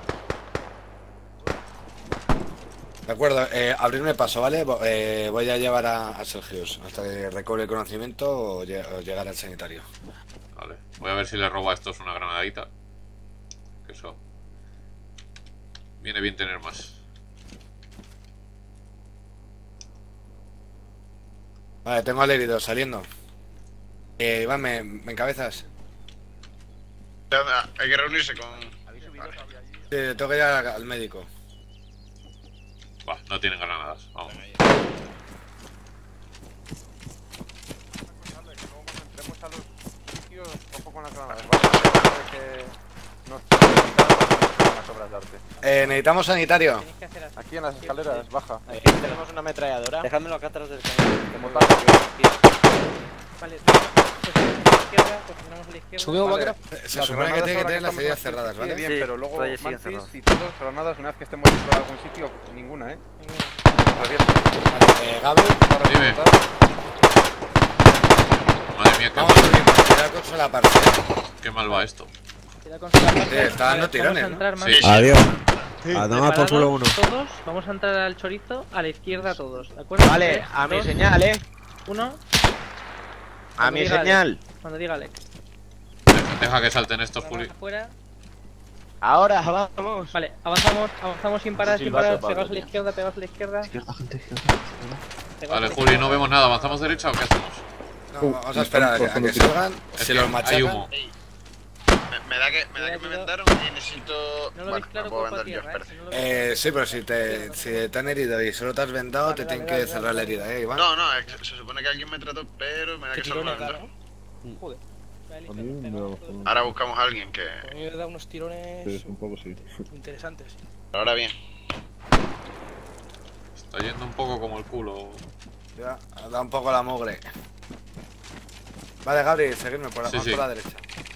De acuerdo, eh, abrirme paso, ¿vale? Vo- eh, voy a llevar a, a Sergius hasta que recobre el conocimiento o, lle- o llegar al sanitario. Vale. Voy a ver si le robo a estos una granadita. Que eso... Viene bien tener más. Vale, tengo al herido saliendo. Eh, Iván, ¿me, me encabezas? Nada, hay que reunirse con... Sí, tengo que ir al, al médico. Va, no tienen granadas. Vamos. Entremos a los sitios, ojo con las granadas, ¿vale? Que no están las obras de arte. Eh, necesitamos sanitario. Tenéis que hacer así. Aquí en las escaleras, baja. Aquí tenemos una ametralladora. Dejádmelo acá atrás del camión. Como Vale. Vale, pues a la izquierda, pues tenemos a la izquierda. Subimos, Vale. vaquera. Se Las supone que granadas tiene que ahora tener las estamos heridas aquí, cerradas, sí, ¿vale? bien, Sí, pero luego todavía siguen mantis cerradas. y todos, granadas, una vez que estemos dentro de algún sitio, ninguna, ¿eh? Revienta. Eh, Gabriel, Para Dime. reventar. Madre mía, qué vamos mal, subiendo, cuidado con sola parte. qué mal va esto. Cuidado con su parte. Sí, está dando Vale, tirones, Vamos a ¿no? entrar más. Sí, sí. Adiós. Sí. A tomar por culo uno. Todos, vamos a entrar al chorizo a la izquierda todos, ¿de acuerdo? Vale, Tres, a mi dos, señal, eh. Uno. A Cuando mi diga Alex. señal. Cuando diga Alex. Deja, deja que salten estos, Vamos Juli. afuera. Ahora, vamos. Vale, avanzamos, avanzamos sin parar, sin Silbato, parar. Pablo, Pegaos a la tío. izquierda, pegaos a la izquierda. Izquierda, gente, izquierda. pegaos a Vale, la Juli, no izquierda. vemos nada. ¿Avanzamos derecha o qué hacemos? No, vamos a esperar a que, a que salgan. Es Si que los machacan. hay humo. Me, me da que me da que me vendaron y necesito. No lo Bueno, veis claro, me puedo cuerpo a vendar yo, tierra, eh. espérate. Si no lo veis- Eh, sí, pero si te, si te han herido y solo te has vendado, te tienen que cerrar la herida, ¿eh, Iván? No, no, es que se supone que alguien me trató, pero me da Qué que solo me tirones, vendaron. ¿no? Joder. Vale, A mí me da bastante. Ahora buscamos a alguien que. A mí me da unos tirones Sí, un poco sí. interesantes. Ahora bien. Está yendo un poco como el culo. Ya, da un poco la mugre. Vale, Gabriel, seguidme por, la- Sí, vamos sí. por la derecha.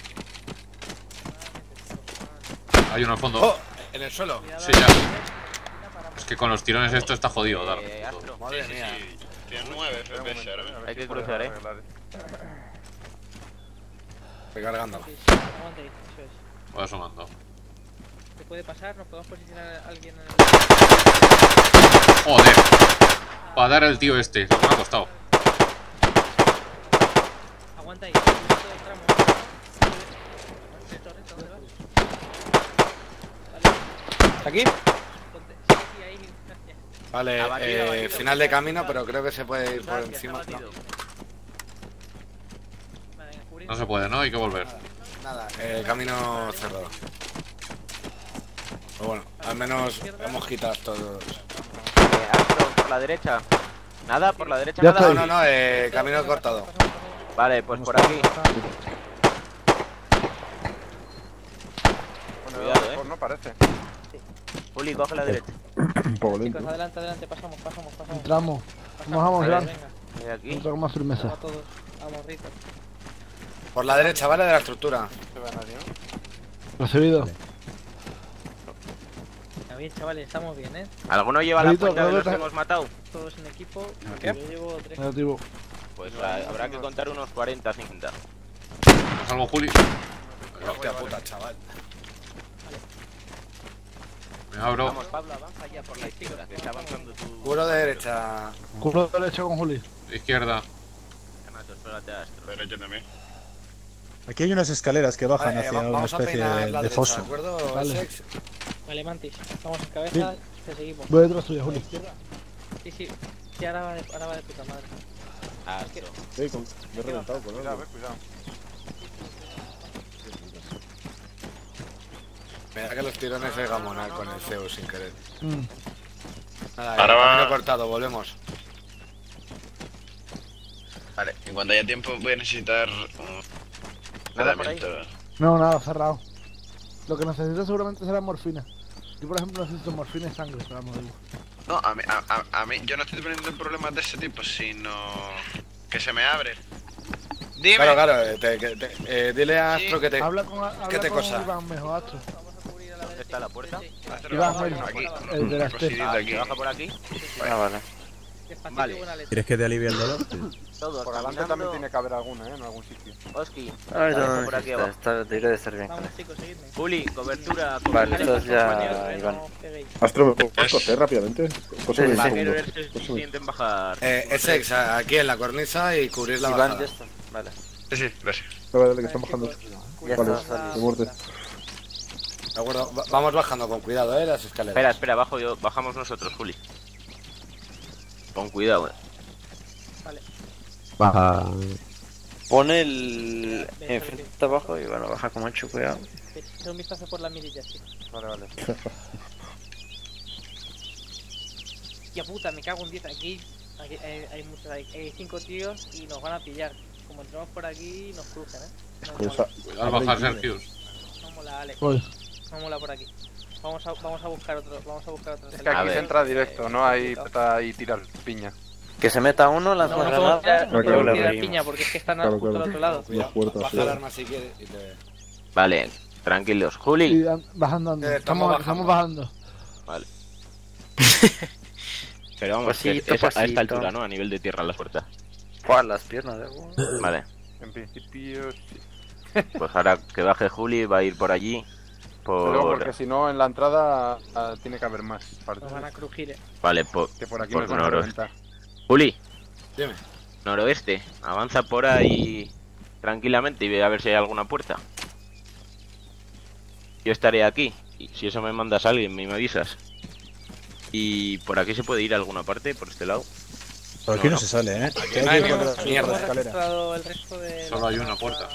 Hay uno al fondo. ¡Oh! En el suelo. Sí, ya. Es que con los tirones esto está jodido, dar. Eh, Astro, Madre Sí, mía. sí, tiene nueve F P S ahora mismo. hay que cruzar, eh. Recargando. Aguantéis, eso es. Voy asomando. ¿Se puede pasar? ¿Nos podemos posicionar a alguien en el... Joder. Para dar el tío este, lo que me ha costado. Aguanta ahí. Todo el tramo. Reto, reto, ¿dónde vas? Vale. ¿Aquí? Ponte. Sí, sí, ahí. Gracias. Vale, Abatido, eh, abatido. final de camino, pero creo que se puede ir por Gracias, encima. abatido. No, Vale, venga, cubrir. No se puede, ¿no? Hay que volver. nada, eh, camino cerrado. Pero bueno, al menos hemos quitado todos. Eh, Astro, por la derecha. Nada, por la derecha Ya nada. No, no, no, eh, camino cortado. Vale, pues por aquí. Cuidado, eh. No parece. Juli, coge la derecha. Un poco Chicos, lento. adelante, adelante. Pasamos, pasamos, pasamos. Entramos. Pasamos, Vamos, vale, Iván. venga. De aquí. Entra con más firmeza. Vamos todos. Vamos, Rico. Por la derecha, ¿vale? De la estructura. No se ve a nadie, ¿no? Recibido. Está bien, chavales, estamos bien, ¿eh? ¿Alguno lleva la Rito, cuenta de creo los que que te- hemos matado? Todos en equipo. ¿Qué? Yo llevo tres. Negativo. Pues ah, habrá que contar unos cuarenta, cincuenta. ¿No salvo Juli? Hostia puta, chaval. Me abro. Vamos, Pablo, avanza ya por la izquierda, que está avanzando tu... Muro de derecha. Culo derecho con Juli. Izquierda. Renato, espérate, Astro. Derecha también. Aquí hay unas escaleras que bajan Vale, eh, hacia va- una vamos a especie peinar de, la de derecha, foso. ¿de acuerdo, Vale. Sex? Vale, Mantis. Estamos en cabeza. Te seguimos. Voy detrás tuya, Juli. Sí, sí. Sí, ahora va de, ahora va de puta madre. Astro. Sí, con- me he reventado con Cuidado, algo. eh, cuidado. Me da que los tirones de Gamonal con el Zeus sin querer. Mm. Nada, Ahora eh, va- camino cortado, volvemos. Vale, en cuanto haya tiempo voy a necesitar un Nada por ahí. tratamiento. No, nada, cerrado. Lo que necesito seguramente será morfina. Yo, por ejemplo, necesito morfina y sangre, pero vamos, digo. No, a mí, a, a, a mí, yo no estoy teniendo problemas de ese tipo, sino que se me abre. Dime. Claro, claro, eh, te- que te- eh, dile a Astro que te. Habla con, habla ¿Qué te con cosa? Iván mejor, Astro. ¿Dónde está la puerta? Astro, Iván, baja el- aquí. el de Una las cosita tetas. aquí. ¿Se baja por aquí? Ah, vale. Despacito, Vale. buena letra. ¿Quieres que te alivie el dolor? Todos Por adelante caminando. también tiene que haber alguna, ¿eh? En algún sitio. Oski, Ay, Vale, no, por aquí necesita, abajo. está, debería de estar bien. Vamos, chicos, seguidme. Juli, cobertura. Vale, cobertura. entonces ya, Compañeros, eh, Iván. no peguéis. Astro, ¿me puedes coser rápidamente? Cóseme Sí, un sí. Vaquero, segundo. eres el suficiente en bajar. Eh, es Sex, a- aquí en la cornisa y cubrir la Iván, bajada. ya está. Vale. Sí, sí, gracias. Dale, dale, que están bajando. Ya Vale, está salido. de muerte. De acuerdo, va- vamos bajando con cuidado, eh, las escaleras. Espera, espera, bajo yo, bajamos nosotros, Juli. Con cuidado, eh. Baja. Pone el enfrente abajo y bueno, baja con mucho cuidado. Echa un vistazo por las mirillas, chicos. Vale, vale. Ya puta, me cago en diez. Aquí, aquí hay, hay muchos, hay, hay cinco tíos y nos van a pillar. Como entramos por aquí, nos cruzan, ¿eh? No Pues, mola, Al bajar Sergius. no mola, Alex. Voy. No mola por aquí. Vamos a, vamos a buscar otro, vamos a buscar otro. Es que aquí se entra directo, no hay peta y tirar piña. Que se meta uno, lanza No, una no podemos granada tirar, no Ok, podemos ok. tirar abrimos. piña porque es que están Claro, justo claro. al otro lado. Las puertas, Baja sí. el arma si quieres y te... Vale, tranquilos. Juli. Y an- bajando, ando. Eh, estamos Estamos, estamos bajando. Vale. Pero vamos, Pasito, que es a esta pasito. altura, ¿no? A nivel de tierra las puertas. Buah, las piernas de agua. Vale. En principio sí. Pues ahora que baje Juli va a ir por allí. Pero Por... porque si no, en la entrada ah, tiene que haber más Nos partes. van a crujir, eh. Vale, por, Que por aquí por nos van a noro- reventar. Juli, Dime. noroeste. Avanza por ahí tranquilamente y ve a ver si hay alguna puerta. yo estaré aquí. Y si eso me mandas a alguien, me me avisas. Y por aquí se puede ir a alguna parte, por este lado. Por aquí no, no se sale, ¿eh? Aquí hay que encontrar mierda de escalera. Solo hay una puerta.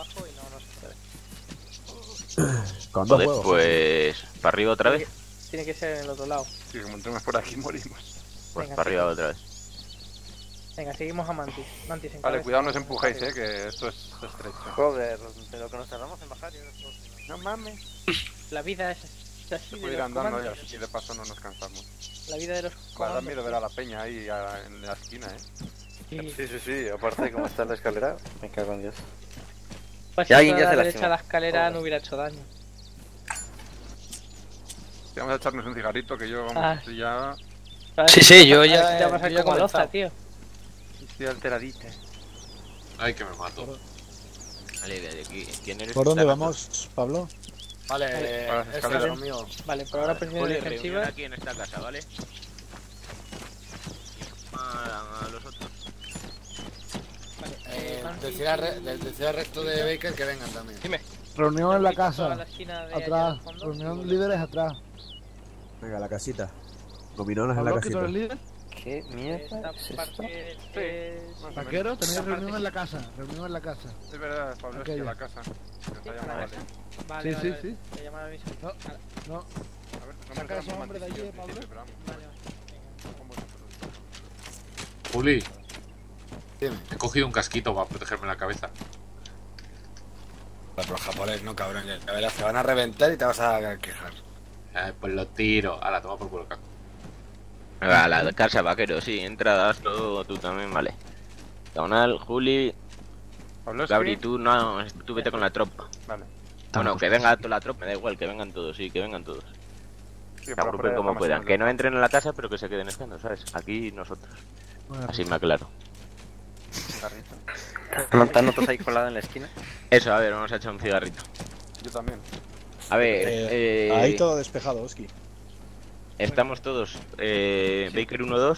Joder, pues... ¿Para arriba otra vez? Tiene que ser en el otro lado. Si como entremos por aquí morimos. Pues para arriba otra vez. Venga, seguimos a Mantis. Mantis en Vale, cuidado, no os empujéis, eh, que esto es estrecho. Joder, de lo que nos tardamos en bajar. No mames. La vida es así. Se puede ir andando y así de paso no nos cansamos. La vida de los Va a dar miedo ver a la peña ahí a, en la esquina, eh. Sí, sí, sí, sí. Aparte, como está en la escalera, me cago en Dios. Pues si a la derecha de la escalera no hubiera hecho daño. Vamos a echarnos un cigarrito que yo, vamos, Ah. estoy ya... Sí, sí, yo ya... Ya pasar como loza, tío. Estoy alteradita. Ay, que me mato. Vale, de aquí. ¿Quién eres? ¿Por dónde vamos, Pablo? Vale, Para eh, las este escaleras. es lo mío. Vale, por ahora presión Juli, defensiva. reunión aquí en esta casa, ¿vale? A, a los otros. Vale, Eh, Mantis decía, re, y- le decía al resto de Baker que vengan también. Dime. Reunión en la Toda casa. la esquina de allá Atrás. al fondo. Reunión líderes atrás. Venga, la casita. Gominolas en la ¿Pablo, que tú casita. eres líder? ¿Qué mierda Esta es esto? parte es... Vaquero, tenéis Esta reunión parte en la casa. Reunión en la casa. Es verdad, Pablo, es que Aquella. la casa. Que os ha Sí, llamado, la vale. Vale, Sí, vale, sí, vale. sí. Voy a llamar a mis... No, no. A ver, no Saca me a ese hombre de allí, al Pablo. principio, pero vamos. Vale, vale. Con vosotros. Juli, Dime. he cogido un casquito para protegerme la cabeza. Pero los japoneses no, cabrón. Ya verás, te van a reventar y te vas a quejar. Eh, pues lo tiro. A la toma por culo, caco. A la casa, vaquero, sí. Entradas, todo, tú también, vale. Donal, Juli, Pablo, es Gabri, que- tú no, tú vete con la tropa. Vale. Bueno, que venga toda la tropa, me da igual, que vengan todos, sí, que vengan todos. Sí, Se por agrupen ahí como vamos puedan. a- Que no entren en la casa, pero que se queden estando, ¿sabes? Aquí nosotros. Así me aclaro. Cigarrito. ¿No están otros ahí colados en la esquina? Eso, a ver, vamos a echar un cigarrito. Yo también. A ver, Eh, eh, Ahí todo despejado, Oski. estamos todos. Eh, Baker uno dos.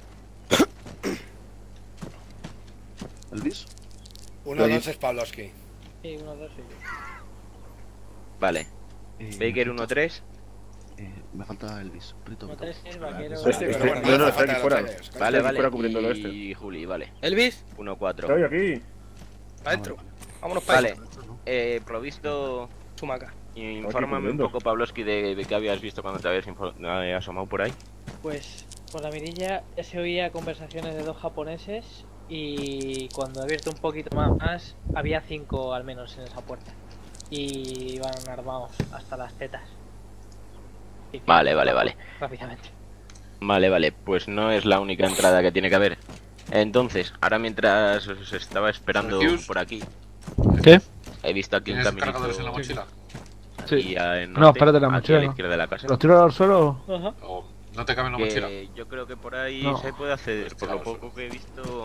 ¿Elvis? Uno Oye. dos es Pavlovsky. Sí, uno, dos, sí. Vale. Eh, Baker uno tres. Eh, me falta Elvis. Prieto, Uno, prieto. tres, es vaquero. Este, Pero este, bueno, no, no, hace está aquí falta fuera. los años. Vale, aquí vale. fuera cubriéndolo este. Y Juli, vale. Elvis, uno cuatro. Estoy aquí. adentro. Vámonos para Vale. Eh, provisto. Sumaca. Infórmame un cubriendo. poco, Pavlovsky, de, de qué habías visto cuando te habías info- eh, asomado por ahí. Pues por la mirilla ya se oía conversaciones de dos japoneses y cuando he abierto un poquito más había cinco al menos en esa puerta y iban armados hasta las tetas. Y que- Vale, vale, vale. Rápidamente. Vale, vale, pues no es la única entrada que tiene que haber. Entonces, ahora mientras os estaba esperando Refuse. por aquí, ¿Qué? he visto aquí un ¿Tienes caminito. cargadores en la mochila? Sí. aquí a- en No, norte, espérate, la aquí mochila a la no. izquierda de la casa. ¿Los tiro al suelo? Ajá. ¿O no te cabe en la mochila? Que yo creo que por ahí No. se puede acceder, por lo Tiraos. poco que he visto.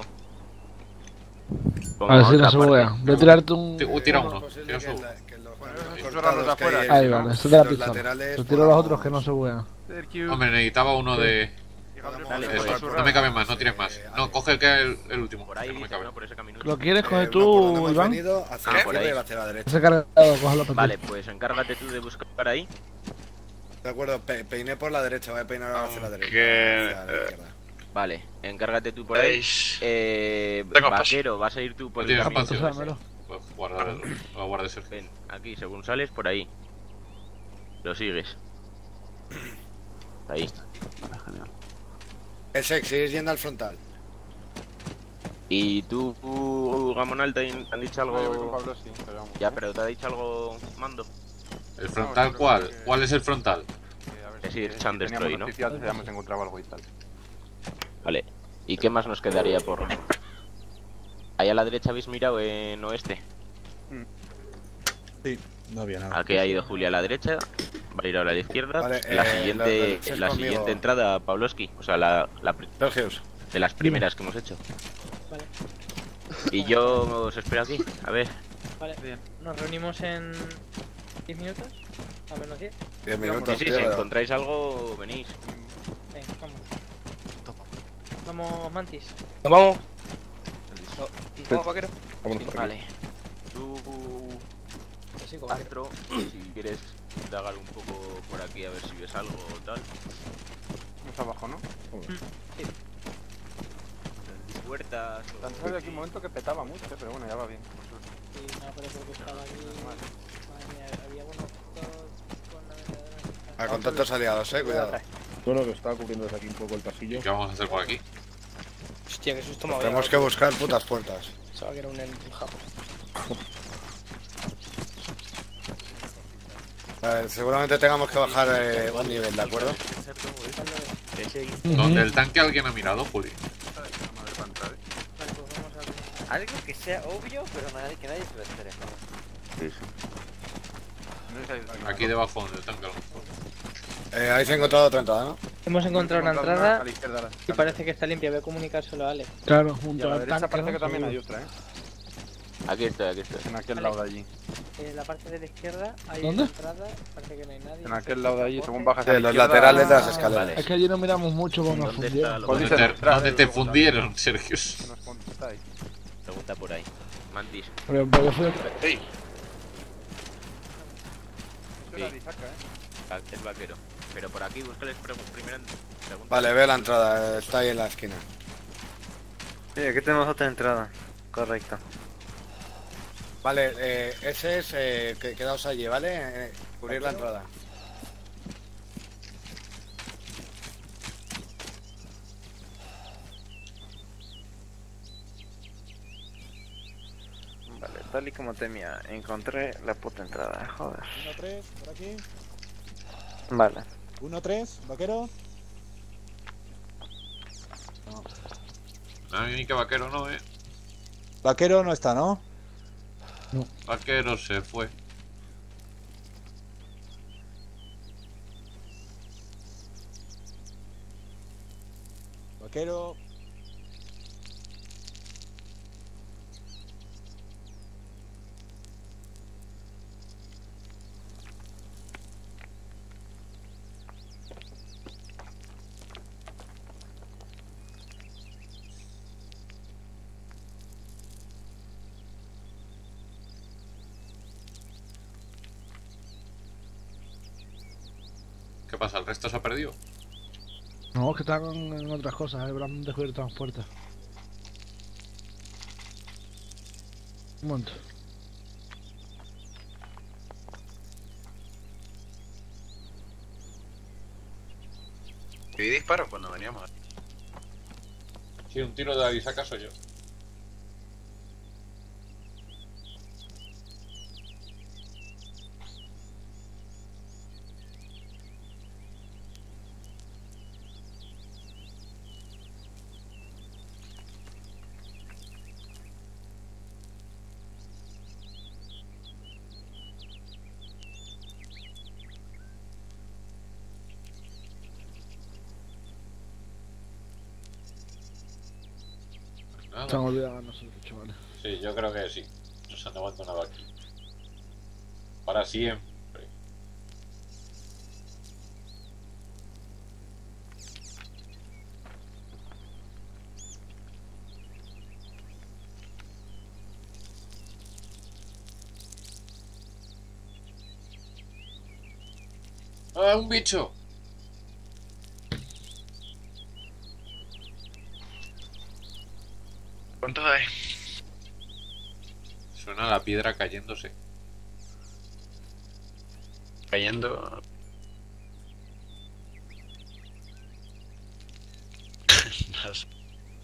A ver si otra no se parte. buguea. Voy a tirarte un... Ti- uh, Tira Es uno. posible Tira que su. la- que los Bueno, caminos esos cortados raros de que hay afuera. Ahí en vale, los eso de la pistola. laterales, Los tiro a los otros podamos- que no se buguean. Hombre, necesitaba uno de... podamos Dale, hacer pues, Eso, otro no me cabe rato, más, no tires más. eh, No, Ale. coge el que es el, el último. Por ahí que no me dice, cabe. ¿no? Por ese camino. ¿Lo quieres Eh, coger no, por donde tú, hemos Iván? venido, hacia Ah, la por izquierda ahí. y hacia la derecha. Ese cargado, cógelo para Vale, pues encárgate tú de buscar ahí. De acuerdo, pe- peiné por la derecha, voy a peinar ahora hacia la derecha. Que- hacia la izquierda. Vale, encárgate tú por ahí. Veis. Eh, Tengo vaquero, vas a ir tú por No el tienes camino. espacio. Pásamelo. Pues guardar el... Lo voy a guardar Sergio. Ven, aquí, según sales, por ahí. Lo sigues. Ahí. Vale, genial. El sex, sigues yendo al frontal. ¿Y tú, Gamonal, te han te han dicho No, yo voy con algo? Pablo, sí, pero vamos. Ya, pero te ha dicho algo, Mando. ¿El frontal cuál? ¿Cuál es el frontal? Que a ver Que si sí, es Chan teníamos Destroy, ¿no? noticias, si habíamos encontrado algo y tal. Vale. ¿Y qué más nos quedaría por...? Ahí a la derecha habéis mirado en oeste. Sí, no había nada. Aquí ha ido Julia a la derecha. Va a ir ahora a la izquierda. Vale, la eh, siguiente, lo- lo- lo- la conmigo. siguiente entrada, Pavlovsky. O sea, la, la pri- Sergius. de las primeras que hemos hecho. Vale. Y yo os espero aquí. A ver. Vale. Nos reunimos en diez minutos. A menos diez. diez Sí, minutos. sí, tío, si pero- encontráis algo, venís. Venga, vamos. Vamos, Mantis. Nos vamos. Vamos, vaquero. Vámonos por aquí. Vale. Tú, Astro, si quieres indagar un poco por aquí a ver si ves algo o tal. Más abajo, ¿no? Sí. Puertas o... Lanzar de aquí un momento que petaba mucho, pero bueno, ya va bien. Sí, no, pero porque estaba aquí. Madre mía, había unos con la vendedora. A contactos aliados, eh, cuidado. Bueno, que estaba cubriendo desde aquí un poco el pasillo. ¿Qué vamos a hacer por aquí? Hostia, qué susto me Pues había tenemos dado, que tío. buscar putas puertas. Pensaba que era un el japo. A ver, seguramente tengamos que bajar eh, un nivel, ¿de acuerdo? ¿Dónde el tanque alguien ha mirado, Juli? Algo que sea obvio, pero nadie, que nadie se lo espere. Sí, sí. Aquí debajo del tanque a lo mejor. Eh, habéis encontrado otra entrada, ¿no? Hemos encontrado una entrada a la izquierda, a la y parece que está limpia. Voy a comunicárselo a Ale. Claro, Y junto a la al derecha tanque. parece ¿no? que también hay Seguro. otra, ¿eh? Aquí estoy, aquí estoy. En aquel Vale. lado de allí. En la parte de la izquierda hay ¿Dónde? una entrada. Parece que no hay nadie. En aquel lado de allí, según bajas a Sí, la los izquierda- laterales de las Ah, escaleras. Es que allí no miramos mucho cuando nos ¿Dónde fundieron. está lo Podéis ¿Dónde te, entrar, dónde te luego, fundieron, Sergio? Que nos contáis. Pregunta por ahí. Mantis. Pero, pero yo fui- Sí. Eso era de Isaka, ¿eh? Es vaquero. Pero por aquí, búscales pre- primero. Pregunta. Vale, ve la entrada, eh, está ahí en la esquina. Sí, aquí tenemos otra entrada. Correcto. Vale, eh, ese es, eh, que, quedaos allí, ¿vale? Eh, cubrir la entrada. Vale, tal y como temía, encontré la puta entrada, joder. uno tres, por aquí. Vale. uno tres, vaquero. A mí ni que vaquero no, eh. Vaquero no está, ¿no? Vaquero se fue. Vaquero. ¿Qué pasa? ¿El resto se ha perdido? No, es que están en otras cosas, eh, habrán descubierto las puertas. Un momento. ¿Y disparo cuando veníamos? Sí, un tiro de Arisaka soy yo. Nada. Se han olvidado a nosotros, chavales. Sí, yo creo que sí. Nos han abandonado aquí. Para siempre. ¡Ah, un bicho! ¿Cuántos hay? Suena la piedra cayéndose. Cayendo. No sé.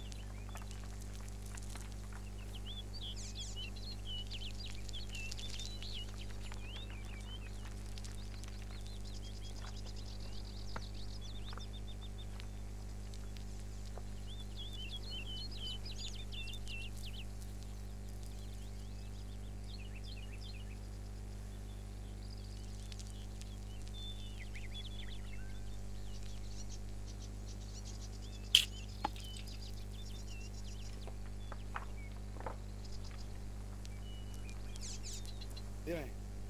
Dime.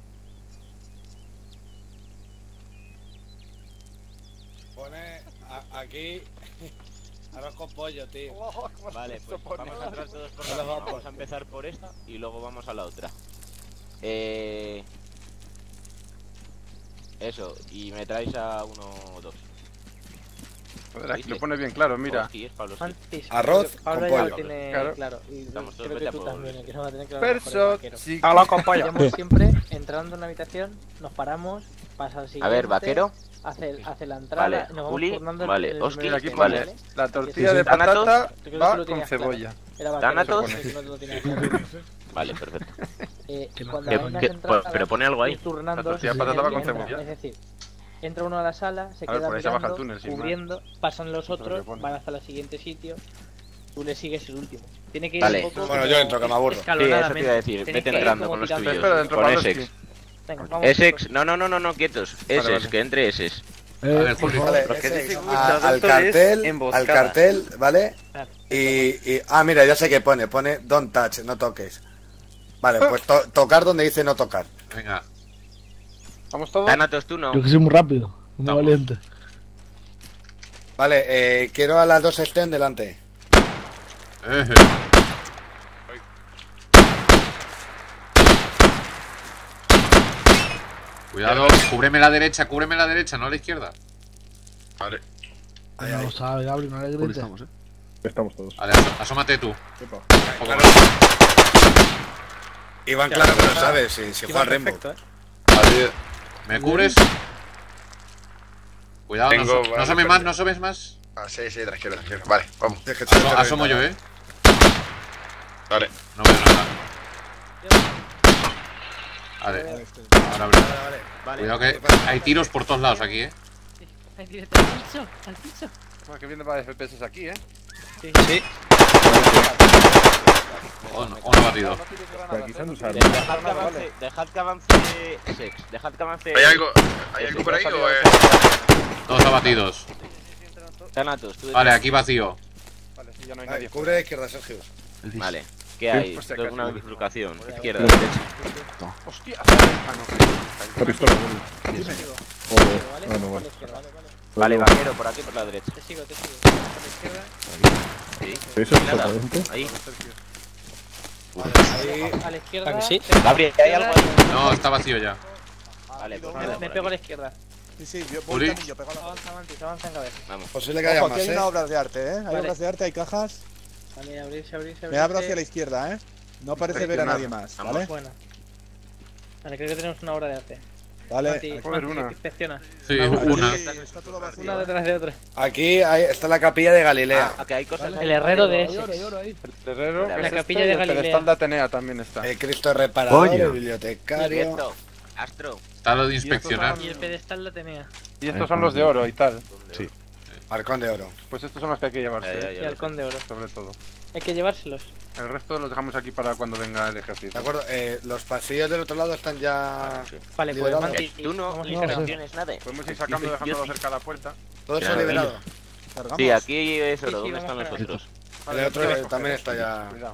Pone a- aquí arroz con pollo, tío. Vale, pues vamos a entrar todos por No la lo va a Vamos a poner. empezar por esta y luego vamos a la otra. Eh... Eso, y me traéis a uno o dos. Joder, aquí lo pones bien claro, mira. Hostia, es Pablo, sí. Mantis, Arroz Pablo con ya pollo. lo tiene Claro. claro. Y Estamos todos creo que vete tú a por- también, el que no va a tener claro. Perso, mejor el vaquero. sí. A la compañía. Vayamos siempre entrando en una habitación, nos paramos, pasa al siguiente. A ver, vaquero. Hace, hace la entrada Vale, y nos vamos Juli, turnando el- vale, el Oski, primer Aquí sistema, pone, vale. la tortilla de Thanatos. patata Yo creo que va tú lo con tenías claro. cebolla. Era vaquero, Thanatos. supone, que no te lo tenías claro. Vale, perfecto. Eh, Que cuando que- hay unas que- entradas, pero pone algo ahí. ir turnando, La tortilla de se patata va con entra. cebolla. Es decir, entra uno a la sala, se A ver, queda por ahí se baja el mirando, túnel, sin más. cubriendo, pasan los Eso es lo otros, que pone. van hasta el siguiente sitio, tú le sigues el último. Tiene que ir Vale. un poco Bueno, como yo entro, que me aburro. Sí, eso te iba a decir. Tienes Vete que ir entrando como con los tirando. tuyos. Espera, dentro Con Pablo, Essex. sí. Venga, vamos, Essex, no, no, no, no, no, quietos. Essex, vale. que entre Essex. Eh, ver, Juli. Vale, Lo que ese- dice Will a- Traductor al es cartel, al emboscada. cartel, ¿vale? Claro. Y, y- ah, mira, ya sé que pone, pone don't touch, no toques. Vale, pues to- tocar donde dice no tocar. Venga. ¿Vamos todos? Thanatos, tú no. Yo que soy muy rápido, muy Vamos. valiente. Vale, eh, quiero a las dos estén delante. Eje. Cuidado, cúbreme la derecha, cúbreme la derecha, no a la izquierda. Vale. Ahí, No ahí. lo sabe, Gabri, no le Juli, grites. estamos, eh. Estamos todos. Vale, aso- asómate tú. Epa. Un poco Claro. más. Iván, claro que lo sabe, si, si juega al Rainbow. perfecto, ¿eh? Vale. ¿Me cubres? Cuidado, no, Tengo- so- vale, no sobes más, perfecto. no sobes más. Ah, sí, sí, tranquilo, tranquilo. Vale, vamos. Es que te- Aso- te asomo yo, revienta. eh. Vale. No veo nada. Vale, ahora abre. Vale, Cuidado que hay tiros por todos lados aquí, eh. Al piso, al piso. Bueno, que viene para F P S aquí, ¿eh? Sí. Sí. O no, o no batido. Pero aquí se han usado. Dejad que avance, dejad que avance Essex, dejad que avance. ¿Hay algo, ¿hay algo por ahí o es...? Todos abatidos. Thanatos, tú. Vale, aquí vacío. Vale, sí, ya no hay Vale, nadie. cubre la izquierda, Sergio. Vale, ¿qué hay? Pues te Tengo cacho, una Juli. bifurcación. Izquierda, Pero- derecha. ¡Hostia! Ah, no. La pistola. Oh, ¿Vale? ah, no, Por la vale. izquierda, vale, vale. Vale, vaquero, por aquí, por la derecha. Te sigo, te sigo. Por la izquierda. Sí. Eso es Nada, potente. ahí. Ahí, A la izquierda. ¿A que sí? Gabriel, ¿hay algo ahí? No, está vacío ya. Vale, pues Me, nada, me por pego a la aquí. izquierda. Sí, sí, yo Juli. voy también, yo pego a la... Avanza, Mantis, avanza en cabeza. Vamos. posible que haya Ojo, más, aquí hay ¿eh? una obra de arte, ¿eh? Hay Vale. obras de arte, hay cajas. Vale, abrirse, abrirse, abrirse. Me abro hacia la izquierda, ¿eh? No parece ver a nadie más, ¿vale? Bueno. Vale, creo que tenemos una obra de arte. Vale. Mantis, Puedo ver Mantis, una. inspecciona. Sí, Aquí una. está todo vacío, Una ¿eh? detrás de otra. Aquí hay- está la capilla de Galilea. Ah, que hay cosas ahí. El herrero de Hay Essex. oro, hay oro ahí. El herrero, La que es capilla este, de y el Galilea. pedestal de Atenea también está. El Cristo reparador, Coño. el bibliotecario. Quieto. Astro. Está lo de inspeccionar. Y el pedestal lo tenía. Y estos son los de oro y tal. Sí. Arcón de oro. Pues estos son los que hay que llevarse, Ya, ya, ¿eh? ya. Y halcón de oro. Sobre todo. Hay que llevárselos. El resto los dejamos aquí para cuando venga el ejército. De acuerdo, eh, los pasillos del otro lado están ya Vale, pues liberados. Mantis. Tú no vamos a ir no, cargando. inspecciones nada. Podemos ir sacando Yo dejándolo sí. cerca de la puerta. Todo eso Claro. liberado. ¿Cargamos? Sí, aquí es Sí, oro. sí, ¿Dónde están vamos los a otros? El otro Vale, eh, también está ya. Cuidado.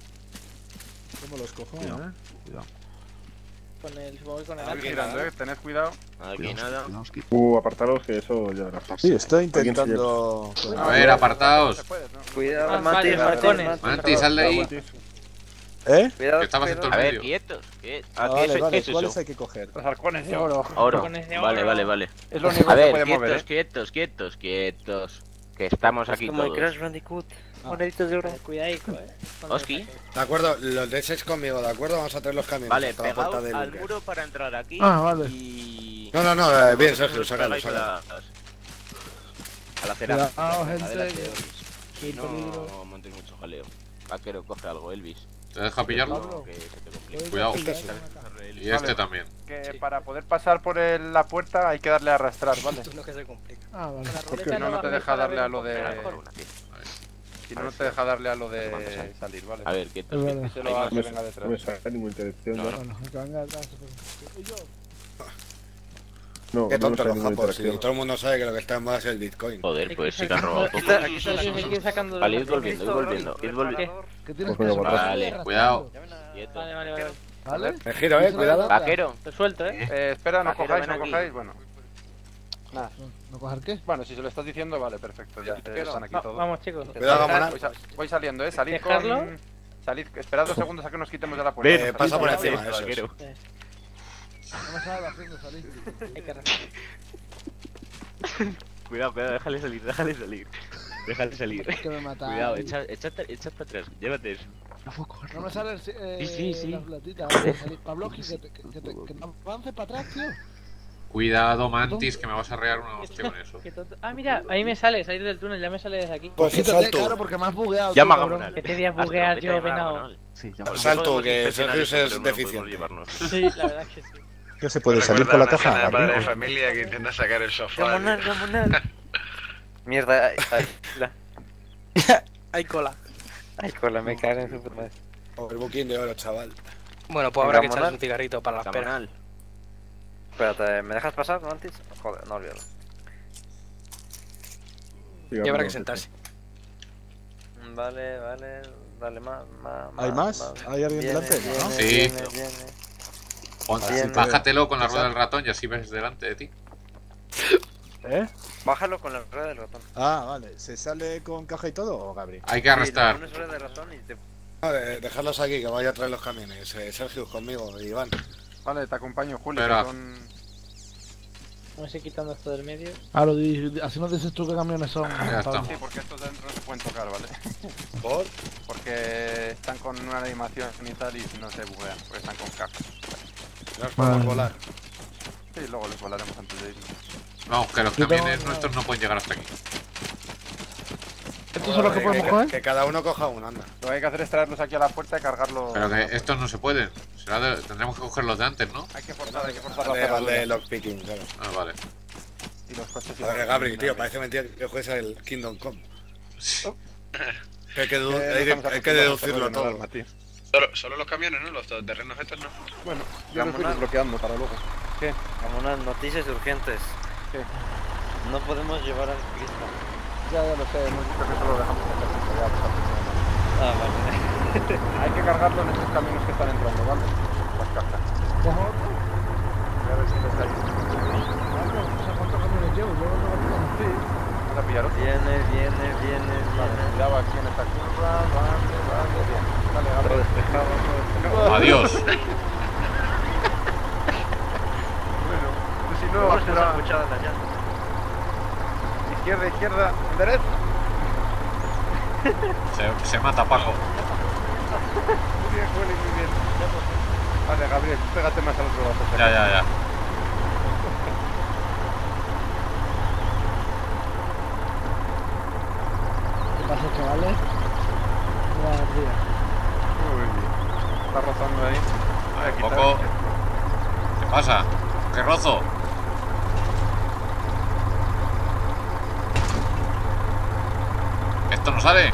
¿Cómo los cojo? Cuidado. eh? Cuidado. Con el, supongo que con el Voy arco. girando, eh. Tened cuidado. Aquí Cuidado, nada. cuidado, Skip. Uh, apartaros que eso ya verás. Sí, estoy Alguien se intentando... A ver, apartaos. Se puede, ¿no? Cuidado, Ah, Mantis, vale, Mantis, balcones. Mantis. Manti, sal de ahí. ¿Eh? Cuidado, Que estabas en todo cuidado. A el ver, medio. quietos. ¿Qué, Ah, ¿A qué, vale, es, vale. ¿qué es ¿Cuáles eso? hay que coger? Los halcones de oro. Oro. Halcones de Vale, oro. vale, vale. Es lo único A que se ver, puede quietos, mover, eh. quietos, quietos, quietos. Que estamos Es aquí como el todos. Crash Bandicoot. Moneditos de oro. Cuidadico, eh. Cuando Oski. saque. De acuerdo, los de seis conmigo, ¿de acuerdo? Vamos a traer los camiones Vale, hasta la puerta pegaos del al búnker. muro para entrar aquí. Ah, vale. Y... No, no, no, eh, bien, Vosotros Sergio, os sácalo, pegáis a sácalo. las- A la cerámica. Cuidado, gente, Adelante, que- Elvis. que No peligro. montéis mucho jaleo. Vaquero, coge algo, Elvis. ¿Te deja pillarlo? No, que se te complique. Cuidado. Este sí. Y este también. Que para poder pasar por el- la puerta hay que darle a arrastrar, ¿vale? Esto es lo que se complica. Ah, vale. La Porque ruleta no, no te baja deja para darle ver a un lo poco de... mejor. Si no, no te deja darle a lo de salir, ¿vale? A ver, quietos. Es verdad. Díselo a que venga No detrás. me sale ninguna interacción. No, ya. no. Bueno, que venga atrás. No, Qué no me tontos sale los ninguna japos, si interacción. todo el mundo sabe que lo que está en moda es el Bitcoin. Joder, pues sí que han Sacando- robado poco. Está- aquí está la Hay que cosa. ir sacando de Vale, la id volviendo, id volviendo, id volviendo. ¿Qué tienes Pues que voy a hacer? borrar. Vale. Cuidado. Quieto. Vale, vale, vale. ¿Vale? Me giro, eh, cuidado. Vaquero. Te suelto, eh. Eh, espera, no Vaquero, cojáis, ven no aquí. cojáis, bueno. Nada. ¿No coger qué? Bueno, si se lo estás diciendo, vale, perfecto, ya eh, están aquí Va- todos. Vamos, chicos. Cuidado, vámonos. Voy, sa- voy saliendo, eh, salid ¿Dejarlo? con... Salid, esperad dos segundos a que nos quitemos de la puerta. Eh, pasa por Salid, encima, salid, eso es. vaquero. No me sale la opción de salir. Hay que Cuidado, cuidado, déjale salir, déjale salir. Déjale salir. Que me mata. Cuidado, echa, échate, échate para atrás, llévate eso. No me sale el, eh, Sí, sí, sí. la platita. ¿Vale? Pablo, que, que, que, que, te- que no avance para atrás, tío. Cuidado, Mantis, que me vas a rear una hostia con eso. Qué tonto. Ah, mira, ahí me sale, salir del túnel, ya me sale desde aquí. Pues Quítate, salto. claro, porque me has bugueado. Llama a tú, cabrón. Gamonal. Que te voy a buguear yo, venado. Sí, ya Pues salto, que Inspeccionar Sergio eso, es pero no lo podemos deficiente. llevarnos. Sí, la verdad que sí. ¿Qué se puede salir con la caja? Una padre de Gabriel? familia que intenta sacar el sofá. Gamonal, Gamonal. Mierda, ay, ay, la- Hay cola. ay, cola, me cago en su puta madre. Overbooking de oro, chaval. Bueno, pues habrá que Gamonal. echarse un cigarrito para la espera. Gamonal. Espérate, ¿me dejas pasar antes? Joder, no olvídalo. Y habrá que sentarse. Vale, vale, dale más, más, ¿Hay más? ¿Hay alguien Viene, delante? viene, ¿No? Sí. viene, viene. Pon- Bien. bájatelo con la rueda del ratón y así ves delante de ti. ¿Eh? Bájalo con la rueda del ratón. Ah, vale. ¿Se sale con caja y todo o Gabriel? Hay que arrastrar. Sí, le pones rueda del ratón y te... No, de- dejarlos aquí, que vaya a traer los camiones. Eh, Sergio, conmigo, Iván. Vale, te acompaño, Julio. Espera. Que son... Vamos a ir quitando esto del medio. Ah, lo di, así nos dices tú qué camiones son. Ya Pablo. Sí, porque estos de dentro no se pueden tocar, ¿vale? ¿Por? Porque están con una animación y tal y no se buguean, porque están con caja. No os podemos Vale. volar. Sí, luego les volaremos antes de irnos. Vamos, que los Yo tengo- camiones nuestros no pueden llegar hasta aquí. ¿Estos son los que Que- podemos que, coger? que cada uno coja uno, anda. Lo que hay que hacer es traerlos aquí a la puerta y cargarlos. Pero que estos no se pueden. Será de- tendremos que coger los de antes, ¿no? Hay que forzar, hay que forzar Al la de, al de cerradura. lockpicking, claro. Ah, vale. Y los coches y Joder, los- Gabri, tío, parece mentira que juegues el Kingdom Come. Que hay que, dedu- Eh, hay que- estamos hay que acostumbrados deducirlo a todo. arma, tío. Solo, solo los camiones, ¿no? Los terrenos estos no. Bueno, yo lo estoy desbloqueando para luego. ¿Qué? Gamonal, noticias urgentes. ¿Qué? No podemos llevar al Cristo. Ya, ya lo sé, hemos dicho que solo lo dejamos en casa, ya lo sabes. Ah, vale. Hay que cargarlo en estos caminos que están entrando, ¿vale? Las cajas. ¿Cojo otro? Voy a ver si les da ahí. No sé cuántos camiones llevo, yo no lo Sí. ¿Vas a pillar otro? Viene, viene, viene, Vale, viene. cuidado aquí en esta curva, vale, vale, bien. Dale, Todo Gabriel. despejado, todo despejado. Adiós. Bueno, pues si no, No se apura. ha escuchado la llanta. Izquierda, izquierda, derecha. Se, se mata Paco. Muy bien, Juli, muy bien. Vale, Gabriel, pégate más al otro lado. Ya, ya, ya. ¿Qué pasa, chavales? Buenos días. Muy bien. Está rozando ahí. Voy a quitar. Poco. ¿Qué pasa? ¿Qué rozo? ¿Esto no sale?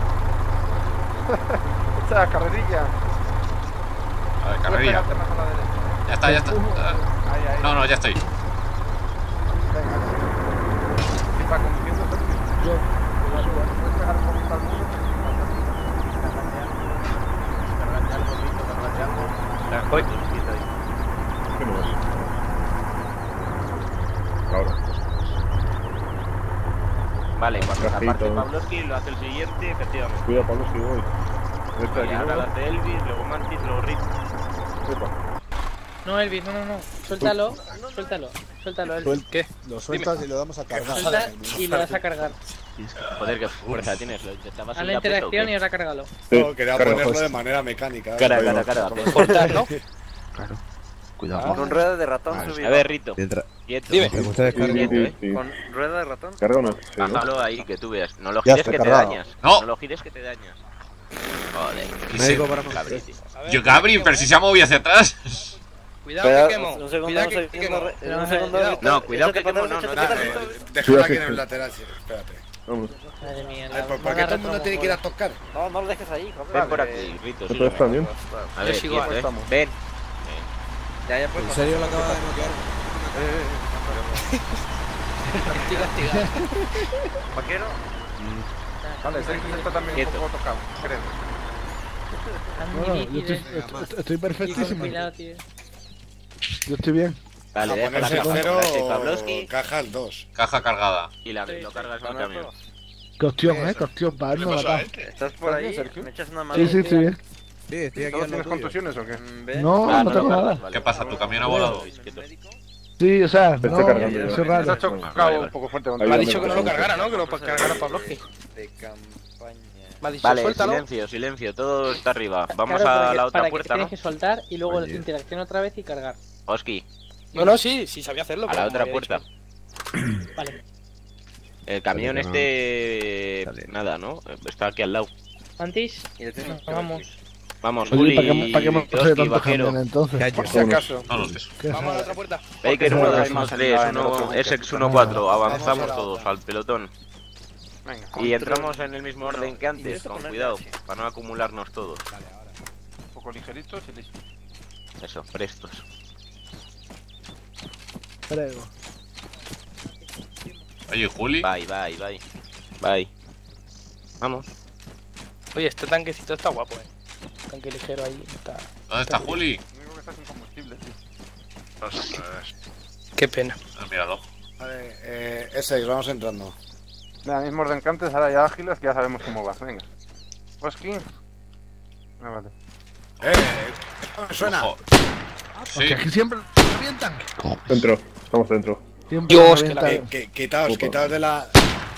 Esa carrerilla. A ver, carrerilla. Pégate más a la derecha. Ya está, ya está. Ahí, ahí. No, no, ya estoy. Venga. ¿Quién va conduciendo? Yo. ¿Puedes pegar un poquito al muro? Voy. ¿Qué no es? Ahora. Vale, cuando Cajito. aparte Pavlovsky lo hace el siguiente, efectivamente. Cuida, Pablo, si voy. Este Y aquí, ahora ¿no? lo hace Elvis, luego Mantis, luego Rick. Epa. No, Elvis, no, no, no. Suéltalo, suéltalo, suéltalo, Elvis. Suel- ¿Qué? Lo sueltas y lo damos a cargar. Suelta y lo vas a cargar. Joder, qué fuerza tienes, lo intentabas Haz ir la a peto, ¿o interacción qué? y ahora cárgalo. Sí, No, quería cara, ponerlo pues. de manera mecánica. Cara, ¿eh? cara, cara. Cortar, ¿no? Claro. Cuidado. Con rueda de ratón Vale. subido. A ver, Rito. Mientras, Quieto. Dime. mientras ustedes Sí, carguen- Quieto, sí, eh. sí. Con rueda de ratón. Carga o no? Sí, ¿no? Bájalo ahí, que tú veas. No lo Ya gires está que te cargado. dañas. No. No lo gires que te dañas. Joder. Y Médico se- para Gabriel. Yo, Gabri, pero si se ha movido hacia atrás. Cuidado Espera, que quemo. un segundo, Cuidado un que segundo, quemo. re- un segundo. Cuidado. Rito. No, cuidado que Échate quemo, para no, atrás, no, échate no, para no. atrás. Déjalo Sí, aquí sí, en el sí. lateral, sí, espérate. Vamos. Madre mía, A la ver, ¿por, por moda qué todo el mundo retro tiene que ir a mola. tocar? No, no lo dejes ahí, joder. Ven por que- aquí, Rito. ¿Otros sí, también? A ver, Yo sigo, quieto, eh. estamos. Ven. Ya, ya pues. ¿En serio lo acaba de noquear? Estoy castigado. Vaquero. Vale, Sergio está también Quieto. un poco tocado, creo. Tan No, no, yo difícil, estoy, eh. estoy, estoy Y perfectísimo. compilado, tío. Yo estoy bien. Vale, A deja la ponerse caja. cero Gracias, Pavlovsky. cajas dos. Caja cargada. Y la, lo cargas en el camión. Qué opción, eh, qué opción para ¿Qué irnos a pasa a matar. este? ¿Estás por ahí? Sergio? ¿Me echas una mano? Sí, sí, estoy bien. Sí, estoy aquí ¿Todos en lo tienes tuyo. contusiones o qué? No, Ah, no tengo nada. ¿Qué pasa? ¿Tu camión ha volado? Sí, o sea, Te no, estoy cargando eso yo. es raro. Se ha chocado un poco fuerte contra Me ha Ahí dicho que no lo me- cargara, ¿no? Que lo cargara Pavlovsky. De campaña. Me ha dicho, Vale, suéltalo. silencio, silencio, todo está arriba. Vamos Claro, a porque- la otra para que puerta, tienes ¿no? que soltar y luego Oye. interacción otra vez y cargar. Oski, No, no, sí, sí sabía hacerlo. a pero la como otra había puerta. dicho- Vale. El camión Vale, este... Vale. Nada, ¿no? Está aquí al lado. Mantis, Y le tengo nos vamos. Vamos, Oye, Juli, ¿para qué, para qué me puse Oski, tantos vaquero. camiones entonces? Por si acaso. No lo sé. ¿Qué Vamos a la es? otra puerta. Baker Eso uno, es dos, más tres, en el uno, otro Essex búnker. uno cuatro, Vamos avanzamos a la todos otra. al pelotón. Venga. Y entramos en el mismo orden que antes, esto con ponerle cuidado, así. para no acumularnos todos. Un poco ligeritos y listo. Eso, prestos. Creo. Oye, Juli. Bye, bye, bye. Bye. Vamos. Oye, este tanquecito está guapo, eh. Tanque ligero ahí. Está... ¿Dónde está Juli? Lo único que está sin combustible, tío. Ostras. Qué pena. Ah, míralo. Vale, eh, ese, vamos entrando. Nada, mismo orden que antes, ahora ya ágiles, que ya sabemos cómo va. Venga. Oski. Ah, vale. ¡Eh! ¿Cómo me suena? Ojo. Porque Sí. aquí siempre me revientan. Dentro, estamos dentro. Siempre Dios, me que la- revientan. Que, que- quitaos, Opa. quitaos de la...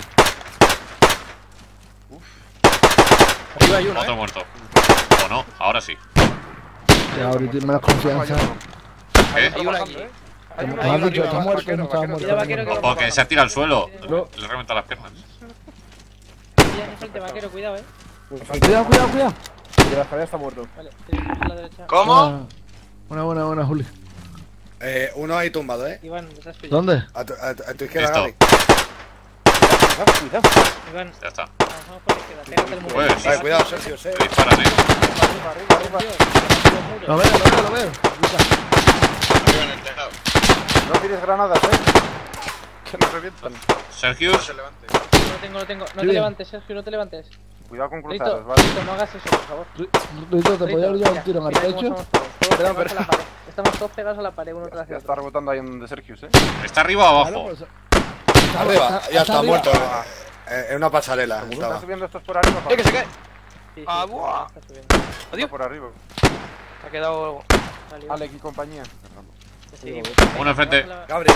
Arriba hay uno, Otro eh. muerto. O no, ahora sí. Ya, ahorita menos confianza. ¿Qué? Hay uno aquí. Hay uno Me ahí has dicho, arriba, está muerto, no estaba vaquero, muerto. Cuidado, vaquero, que O que se ha tirado al suelo. No. Le reventa las piernas. Cuidado, frente, vaquero, cuidado, eh. Cuidado, cuidado, cuidado. De la escalera está muerto. Vale, tienes a la derecha. ¿Cómo? Ah, Buena, buena, buena, Juli. Eh, uno ahí tumbado, ¿eh? Iván, detrás tuyo. ¿Dónde? A tu, a tu- a tu izquierda, Listo. Gaby. Cuidado, cuidado. Iván, Ya está. avanzamos por la izquierda. Pégate el muro. Pues, sí. Vale, cuidado, Sergio, eh. Te disparan, eh. Arriba, arriba, arriba. Dios, los muros. Lo veo, lo veo, lo veo. Arriba en el tejado. No tires granadas, eh. Que nos revientan. Sergio. No se levante. No lo tengo, lo tengo. No te bien. levantes, Sergio, no te levantes. Cuidado con Rito, cruzaros, ¿vale? Rito, no hagas eso, por favor. Rito, ¿te podía Rito, dar un mira, tiro en el mira cómo pecho? estamos todos, todos Perdón, pegados a la pared. Estamos todos pegados a la pared, uno tras el Ya otro. está rebotando ahí en de Sergius, eh. ¿Está arriba o Claro, abajo? pues, Arriba, ya está arriba. muerto. Eh, en una pasarela. ¿Están Estaba. subiendo estos por arriba? ¡Eh, que se cae! Sí, sí, Ah, sí, buah. está subiendo. Adiós. Por arriba. Ha quedado... Vale, Iván, Alec y compañía. te seguimos. Uno enfrente. Vamos a la- Gabriel,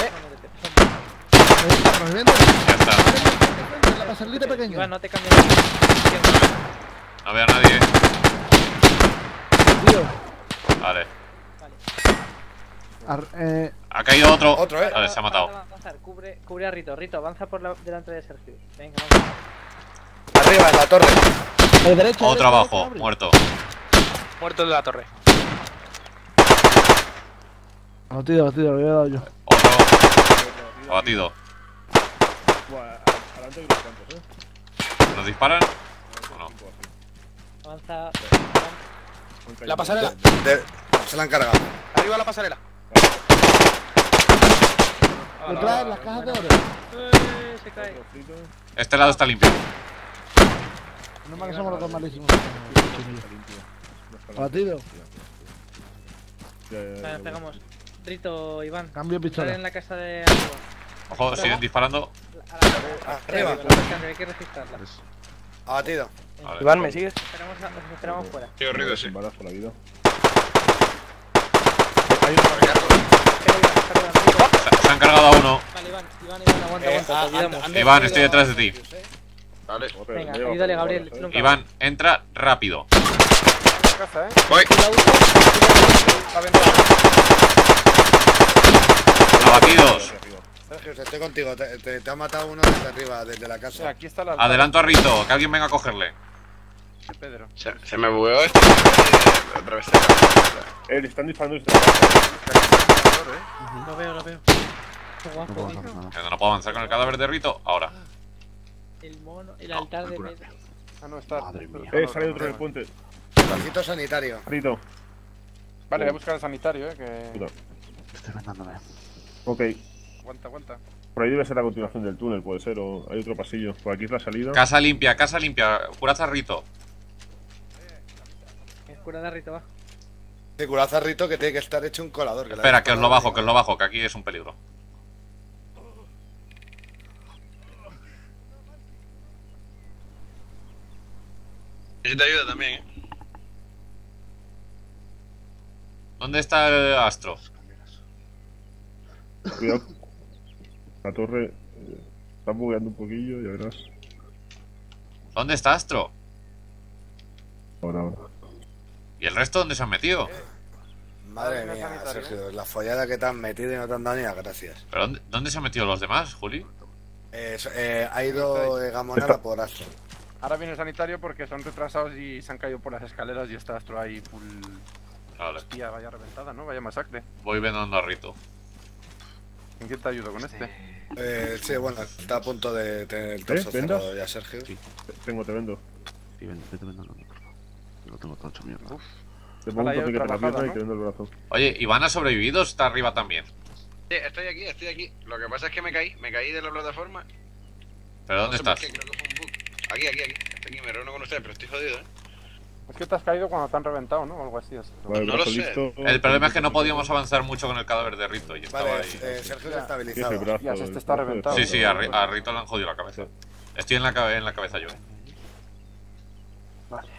Me revientan, me revientan. Ya está. La pasarelita Iván, pequeña. no te cambies. No veo a nadie. Tío. Vale. Ar- eh, Ha caído otro. Otro, eh. Vale, se ha matado. Avanza, avanza, Cubre, cubre a Rito. Rito, avanza por la, delante de Sergio. Venga, vamos. arriba, en la torre. el derecho. Otro derecho, abajo, derecho, muerto. Muerto de la torre. Batido, batido, lo había dado yo. Otro. Abatido. Buah, adelante hay unos cuantos, eh. ¿Nos disparan? ¿O no? Avanza. La pasarela. De- se la han cargado. Arriba la pasarela. Detrás, las cajas de oro. Eh, se cae. Este lado está limpio. No me que somos los dos malísimos. Batido. Ya, ya, ya, Vale, ya. pegamos. Rito, Iván. Cambio Estar pistola. en la casa de arriba. Ojo, siguen disparando. A la Arriba. Alexandre, hay que registrarla. Abatido. Vale. Iván, ¿me sigues? Esperamos, a, nos esperamos fuera. Qué horrido, sí. Sin balas por la vida. Hay uno recargo. Espera, Iván, espera, Iván, Rito. Se, se han cargado a uno. Vale, Iván, Iván, Iván, aguanta, Eh, aguanta, ah, te olvidamos. han- han Iván, destruido estoy detrás de ti. Sergius, eh. Vale. Joder, Venga, me lleva ayúdale, por Gabriel. balas, tú eh. nunca Iván, entra rápido. En casa, eh. Voy. La ventana. Abatidos. Sergio, estoy contigo. Te, te, te ha matado uno desde arriba, desde la O sea, casa. aquí está la. Adelanto a Rito, que alguien venga a cogerle. Pedro. Se, se me bugueó esto. y Otra vez se Eh, le están disparando desde la casa. Lo veo, lo veo. Qué guapo, tío. Venga, no puedo avanzar con el cadáver de Rito. Ahora. El mono, el altar de Pedro. Ah, no está. Madre mía. Eh, sale otro del puente. Necesito sanitario. Rito. Vale, voy a buscar el sanitario, eh. Que. Puta. Estoy vendándome. Ok. Aguanta, aguanta. Por ahí debe ser la continuación del túnel, puede ser. O hay otro pasillo. Por aquí es la salida. Casa limpia, casa limpia. Curad a Rito. Escura de Rito, va. De curaza Rito que tiene que estar hecho un colador. Que la Espera, he que os lo bajo, que os lo bajo, que aquí es un peligro. Necesito ayuda también, eh. ¿Dónde está el Astro? Cuidado. La torre eh, está bugueando un poquillo, ya verás. ¿Dónde está Astro? Ahora, ahora. ¿Y el resto dónde se han metido? Madre mía, Sergio, la follada que te han metido y no te han dado ni las gracias. ¿Pero dónde, dónde se han metido los demás, Juli? Eh, so- eh, ha ido eh, Gamonara por Astro. Ahora viene el sanitario porque son retrasados y se han caído por las escaleras y está Astro ahí full... Vale. Hostia, vaya reventada, ¿no? Vaya masacre. Voy vendando a Rito. ¿En quién te ayudo con este? Eh, sí, bueno, está a punto de tener el torso ¿Eh? ¿Vendas? cerrado ya, Sergio. Sí. Tengo, te vendo. Sí, vende, vete vendando, no, por favor. Yo lo tengo todo hecho mierda. Uf. Te pongo un Ahora ya topiquete en la trabajada, pierna y ¿no? te vendo el brazo. Oye, ¿Iván ha sobrevivido o está arriba también? Sí, estoy aquí, estoy aquí. Lo que pasa es que me caí, me caí de la plataforma. ¿Pero dónde No sé por estás? qué, creo que fue un bug. Aquí, aquí, aquí. Estoy aquí, me reúno con ustedes, pero estoy jodido, ¿eh? Es que te has caído cuando te han reventado, ¿no? O algo así. así. Vale, el No lo brazo sé. listo. El problema es que no podíamos avanzar mucho con el cadáver de Rito y estaba Vale, ahí. eh, Sergio está ¿Qué es el estabilizado. brazo? Ya, este El está brazo de- reventado. Sí, sí, a, Ri- a Rito le han jodido la cabeza. Estoy en la, cabe- en la cabeza yo, eh. Vale.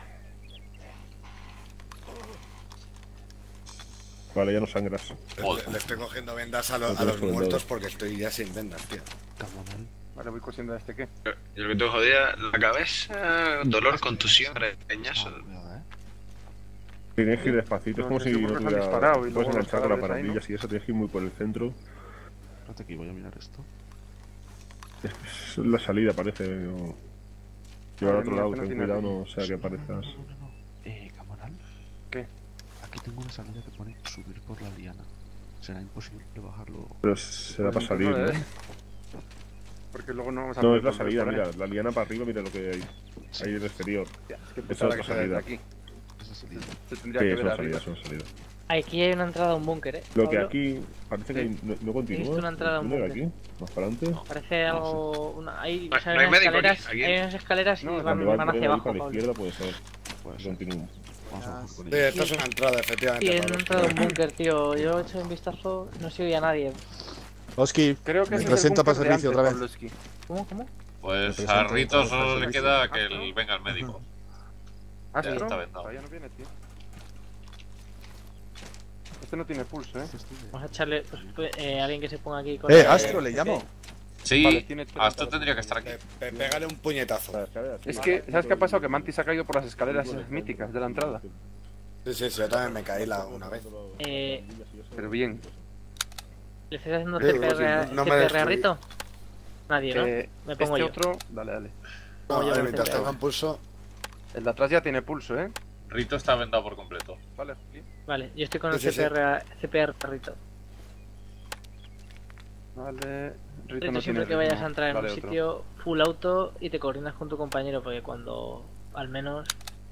Vale, ya no sangras. Le, le estoy cogiendo vendas a, lo- a Otro los soldado. muertos porque estoy ya sin vendas, tío. Camonal. Vale, voy cosiendo a este qué. Yo lo que tengo jodida la cabeza, dolor, contusión, peñazo. Cuidado, eh. Tienes que ir despacito, es No, como sí, si seguro no que se han tuviera... disparado y puedes luego los enganchar con las cadáveres ahí, ¿no? barandillas y eso, tienes que ir muy por el centro. Espérate aquí, voy a mirar esto. Es la salida, parece. O... Llevar a otro mía, lado, que no ten tiene cuidado, aquí. no sea que aparezcas. No, no, no, no. Eh, Camonal. ¿Qué? Aquí tengo una salida que pone subir por la liana. Será imposible bajarlo. Pero será para salir, No, ¿no? ¿eh? Porque luego no vamos a No, poder es la volver salida, por ahí. mira, la liana para arriba, mira lo que hay. Ahí el exterior. Ya, es que Esa pensaba es que la se veía salida. desde aquí. Esa salida. Se Sí, tendría que es ver una arriba. salida, es una salida. Aquí hay una entrada a un búnker, ¿eh? Lo que Pablo. aquí parece que Sí. hay- no, no He visto continúa. una entrada a un ¿El túnel búnker. aquí? Más para adelante. Parece algo... Una, hay, No hay- o sea, no hay unas médico aquí, escaleras, aquí. hay unas escaleras y No, van, Cuando va van el tren hacia ahí abajo, para la Pablo. izquierda puede ser. Puede Que ser. continúe. Vamos a bajar por Sí, ella. esta es una entrada, efectivamente. Sí, es Pablo. una entrada a un búnker, tío. Yo he hecho un vistazo, no se oía a nadie. Oski, Creo que me ese es el presento para búnker de servicio antes, otra vez. Pavlovsky. ¿Cómo? ¿Cómo? Pues Me a presento. Rito solo le Servicio. queda que el- venga el médico. ¿Astro? está vendado. Todavía no viene, tío. Este no tiene pulso, ¿eh? Vamos a echarle pues, pues, eh, alguien que se ponga aquí con Eh, el- Astro, le llamo. Sí, Vale, tiene treinta Astro tendría que estar aquí. Pe- pe- pégale un puñetazo. Es que, ¿sabes qué ha pasado? Que Mantis ha caído por las escaleras esas míticas de la entrada. Sí, sí, sí, yo también me caí la, una vez. Eh, Pero bien. ¿Le estás haciendo Sí, C P R, a- sí, no me C P R a destruí. Rito? Nadie, ¿no? Eh, Me pongo este yo. otro... Dale, dale. No, Oye, a ver, no mientras te veo. tengan pulso. El de atrás ya tiene pulso, ¿eh? Rito está vendado por completo. Vale, sí. Vale, yo estoy con el Sí, sí, C P R, a- C P R a Rito. Vale. Rito Rito, no siempre tiene que vayas ritmo. a entrar en Vale, un otro. sitio full auto y te coordinas con tu compañero, porque cuando al menos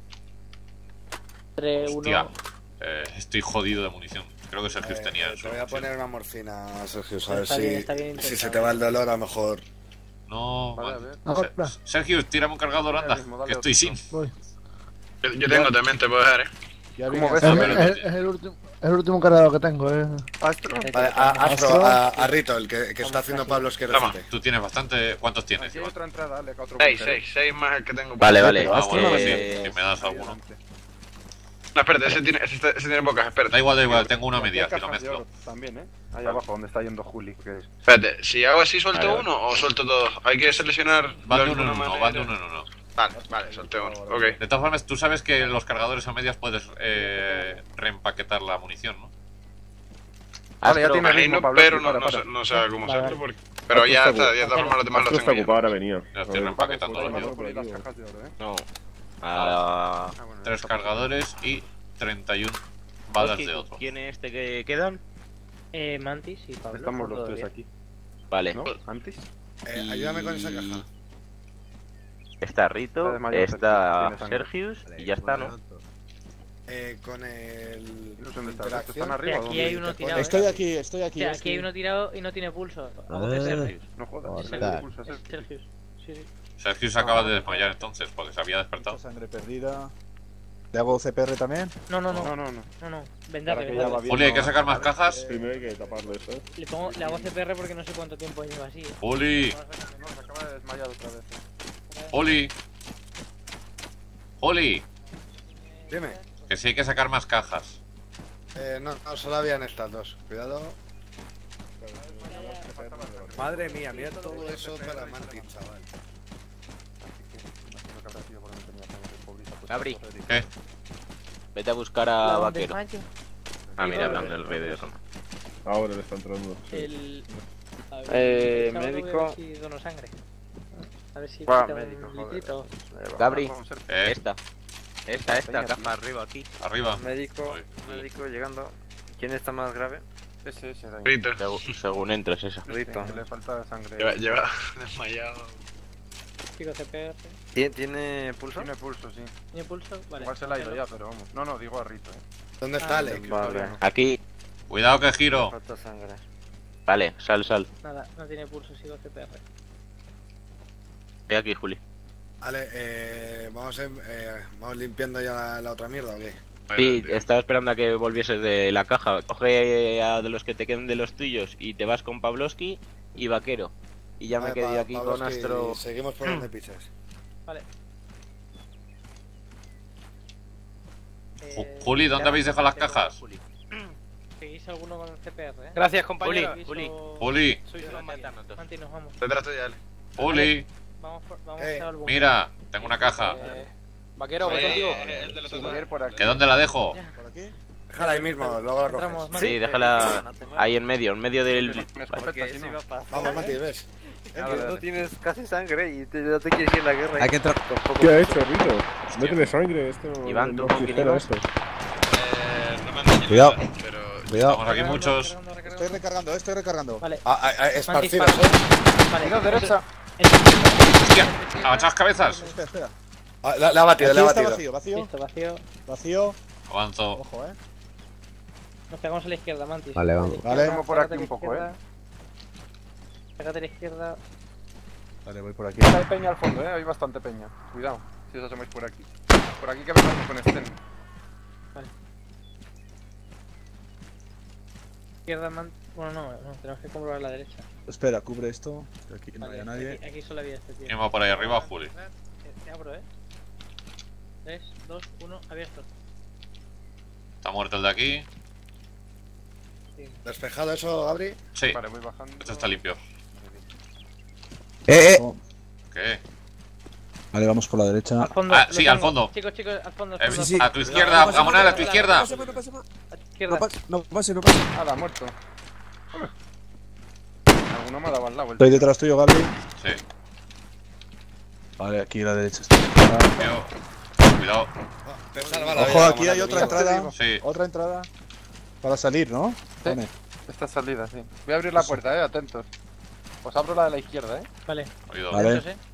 tres, Hostia, uno... eh, estoy jodido de munición. Creo que Sergio Eh, tenía eh, en su te voy a munición. poner una morfina, Sergio, a ver Está bien, si, está bien si se intentado. te va el dolor, a lo mejor. No, Vale, a man. ver. Ahora, Se- Sergio, tírame un cargador, anda. mismo, dale Que estoy otro. sin. voy. Yo, yo tengo también, te puedo dejar, eh. Ya ¿Cómo viene ves? Es, A Astro. ver, es- es el último, es el último cargador que tengo, eh. ¿Astro? Vale, a, Astro, Astro. a, a Rito, el que, que está haciendo Pablo es que Toma, recibe. tú tienes bastante. ¿Cuántos tienes, Aquí hay Iván? otra entrada, dale, acá otro Seis, búnker, seis, seis más el que tengo. Vale, vale. Ah, bueno, pues Eh, sí, si me das alguno. No, espérate, ese tiene, ese, ese tiene pocas, espérate. Da igual, da igual, tengo una Aquí hay media, si lo cajas de mezclo. oro También, ¿eh? Ahí abajo, donde está yendo Juli. Que es. Espérate, si hago así, ¿suelto Vale, vale. uno o suelto todos? Hay que seleccionar. Van de de uno en alguna uno, manera. van de uno en uno. Vale, vale, solté uno. Ok. De todas formas, tú sabes que los cargadores a medias puedes eh, reempaquetar la munición, ¿no? Vale, ya Astro, tiene Imagino, ritmo, Pablo. pero sí, no, para, no, para. sé, no sé cómo Vale, hacerlo. vale. Porque... Pero ya Astro está, ya de todas formas los demás Astro los está tengo ocupado, ya. ahora venía. Ya estoy A ver, reempaquetando Vale, lo vamos mío. por ahí las cajas de oro, ¿eh? No. Ah, Ah, bueno, Tres está cargadores y treinta y uno balas Oski, de otro. ¿quién es este que quedan? Eh, Mantis y Pablo. Estamos los todo tres bien. aquí. Vale. ¿No? ¿Antes? Eh, ayúdame con esa Y- caja. Está Rito, Está desmayado, está tiene sangre. Sergius y ya está, ¿no? Eh, con el. No sé dónde está. interacción. ¿Están arriba o Aquí dónde? hay uno tirado. ¿eh? Estoy aquí, estoy aquí. Hostia, Oski. aquí hay uno tirado y no tiene pulso. Ah. Es Sergius. No jodas. Joder. no hay pulso, ¿eh? Sergius. Sí, sí. Sergio se acaba de desmayar entonces, porque se había despertado. Mucha sangre perdida. ¿Le hago C P R también? No, no, no. No, no, no. No, no. Vendate, Ahora que ya va vendate. bien, Juli, hay que no- sacar más cajas. Primero hay que taparlo eso, eh. Le, pongo, le hago C P R porque no sé cuánto tiempo lleva así. eh. Juli, No, se acaba de desmayar otra vez. ¿eh? Juli. Juli, Dime. que sí hay que sacar más cajas. Eh, no, no, solo habían estas dos. Cuidado. Madre mía, mira todo eso para Mantis, chaval. Gabri. ¿Qué? Vete a buscar a Vaquero. Ah, mira, hablando del rey de Roma. Ahora le está entrando. El... A ver, Eh, el sábado médico. voy a ver si dono sangre. A ver si Va, quita médico, un joder. litrito. Gabri, Eh, esta. Esta, esta, caja arriba aquí. arriba. Médico, médico llegando. ¿Quién está más grave? Ese, ese de ahí. Rito. Segu- según entras, esa. Rito. Que le falta sangre. Lleva, lleva desmayado. Chico C P R. ¿Tiene, ¿Tiene pulso? Tiene pulso, sí. ¿Tiene pulso? Vale. Igual se la ha ido ya, pero vamos. No, no, digo a Rito, eh. ¿Dónde está Ah, Alex? Vale. Aquí. Cuidado que giro. Falta sangre. Vale, sal, sal. Nada, no tiene pulso, sigo C P R. Ve aquí, Juli. Vale, eh, vamos, a- eh, vamos limpiando ya la, la otra mierda, ¿o qué? Sí, estaba esperando a que volvieses de la caja. Coge a de los que te queden de los tuyos y te vas con Pavlovsky y Vaquero. Y ya me Vale, quedé pa- aquí Pablo, con es que Astro. Seguimos por donde pisas. Vale. Ju- Eh, Juli, ¿dónde ya, habéis dejado las tengo- cajas? Juli. ¿Seguís alguno con el C P R? ¿eh? Gracias, compañero. Juli, Juli. Juli, Sois los Manti. Manti, nos vamos. Detrás tuya, Ale. Juli. Vamos, por- vamos Eh, a al búnker. Mira, tengo una caja. Eh, Vaquero, voy contigo. Eh, el de los Voy a otros. ir por aquí. ¿Que dónde la dejo? ¿Por aquí? Déjala ahí mismo, luego la Entramos, coges. Manti. Sí, déjala ahí en medio, en medio del. Una Vale. escopeta, si no. Vamos, Mati, ¿ves? Es que no tienes casi sangre y te, no te quieres ir en la guerra. Hay que entrar. Tampoco. ¿Qué ha hecho, Rito? Métele sangre, esto. Iván, no ¿tú con ligera quién esto. Eh, no me han dicho Cuidado. nada, pero... Cuidado. Estamos aquí muchos. Recargando, recargando. Estoy recargando, estoy recargando. Vale. Ah, ah, ah, Manti, esparcidos, para. ¿eh? Vale. Tiro derecha. ¡Hostia! ¡Agachadas cabezas! Espera, espera. Ah, la, la ha batido, Aquí la ha está batido. vacío, vacío, Listo, vacío. vacío. Avanzo. Ojo, eh. Nos pegamos a la izquierda, Mantis. Vale, vamos. A la Vale. izquierda, Vamos por aquí pégate a la un poco, izquierda. Pégate a la izquierda. Vale, voy por aquí. Hay peña al fondo, eh. Hay bastante peña. Cuidado, si os asomáis por aquí. Por aquí que venimos con Sten. Izquierda, man... Bueno, no, no, tenemos que comprobar la derecha. Espera, cubre esto. Que aquí no Vale, haya nadie. Aquí, aquí solo había este tío. ¿Quién va por ahí arriba, Juli? Eh, Te abro, eh. tres, dos, uno, abierto. Está muerto el de aquí. ¿Despejado eso, Gabri? Sí, Vale, voy bajando. esto está limpio. ¡Eh, eh! Oh, ¿Qué? Vale, vamos por la derecha. Al fondo. Ah, lo sí, al tengo. fondo. Chicos, chicos, al fondo. Al Eh, fondo. sí, sí. A tu izquierda, Gamonal, a tu izquierda. No pase, no pase, no A tu No izquierda. pase, no pase, no pase. Ah, la ha muerto. Alguno me ha dado al lado. el Estoy tío. detrás tuyo, Gabri. Sí, Vale, aquí a la derecha está. tío. Cuidado. Te salva la Ojo, vida, aquí hay Gamonal, otra mira. entrada. Sí. Otra entrada. Para salir, ¿no? Pone. Esta salida, sí. Voy a abrir la puerta, eh. Atentos. Os abro la de la izquierda, eh. Vale. Oído. Vale. Entonces, eh.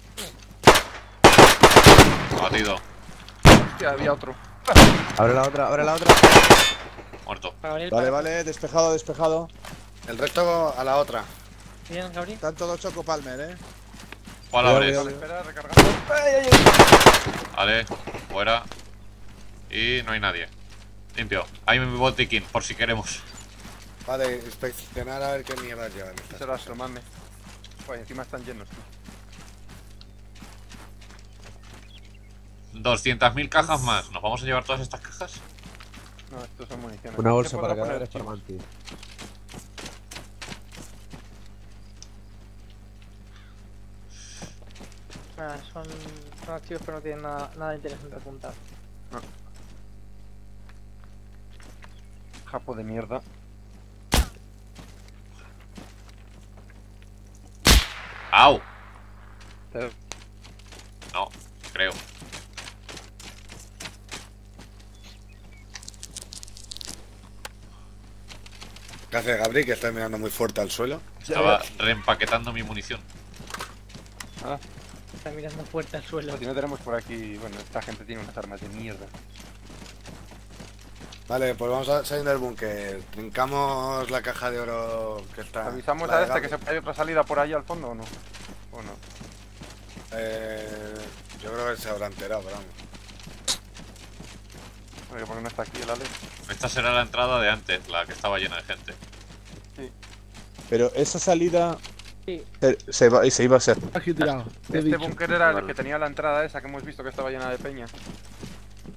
Batido. Hostia, había otro. Abre la otra, abre la otra. Muerto. Para Gabriel, Vale, para. vale, despejado, despejado. El resto a la otra. Bien, Gabriel. Están todos Choco Palmer, eh. ¿Cuál Cuidado, abres? cuidado. Espera, recargando. Vale, fuera. Y no hay nadie. Limpio. Hay mi botiquín, por si queremos. Vale, inspeccionar a ver qué mierda llevan estas. Se lo asomarme. Joder, encima están llenos, tío. doscientas mil cajas más. ¿Nos vamos a llevar todas estas cajas? No, estos son municiones. Una bolsa ¿Qué para puedo cada poner, vez para chicos? Manti. Nada, son, son archivos pero no tienen nada, nada interesante apuntado. Japo de mierda. ¡Au! Te- No, creo. ¿Qué hace Gabri, que está mirando muy fuerte al suelo? Estaba reempaquetando mi munición. Ah, Está mirando fuerte al suelo. pues si no tenemos por aquí. Bueno, esta gente tiene unas armas de mierda. Vale, pues vamos a salir del búnker. Trincamos la caja de oro que está. ¿Avisamos la a de este que Gabri. se- hay otra salida por ahí al fondo o no? ¿O no? Eh, yo creo que se habrá enterado, pero vamos. Oye, ¿por qué no está aquí el Alex? Esta será la entrada de antes, la que estaba llena de gente. Pero esa salida Sí. se, se, va, se iba a hacer. Aquí tirado. Te he Este dicho. búnker era el Vale. que tenía la entrada esa que hemos visto que estaba llena de peña.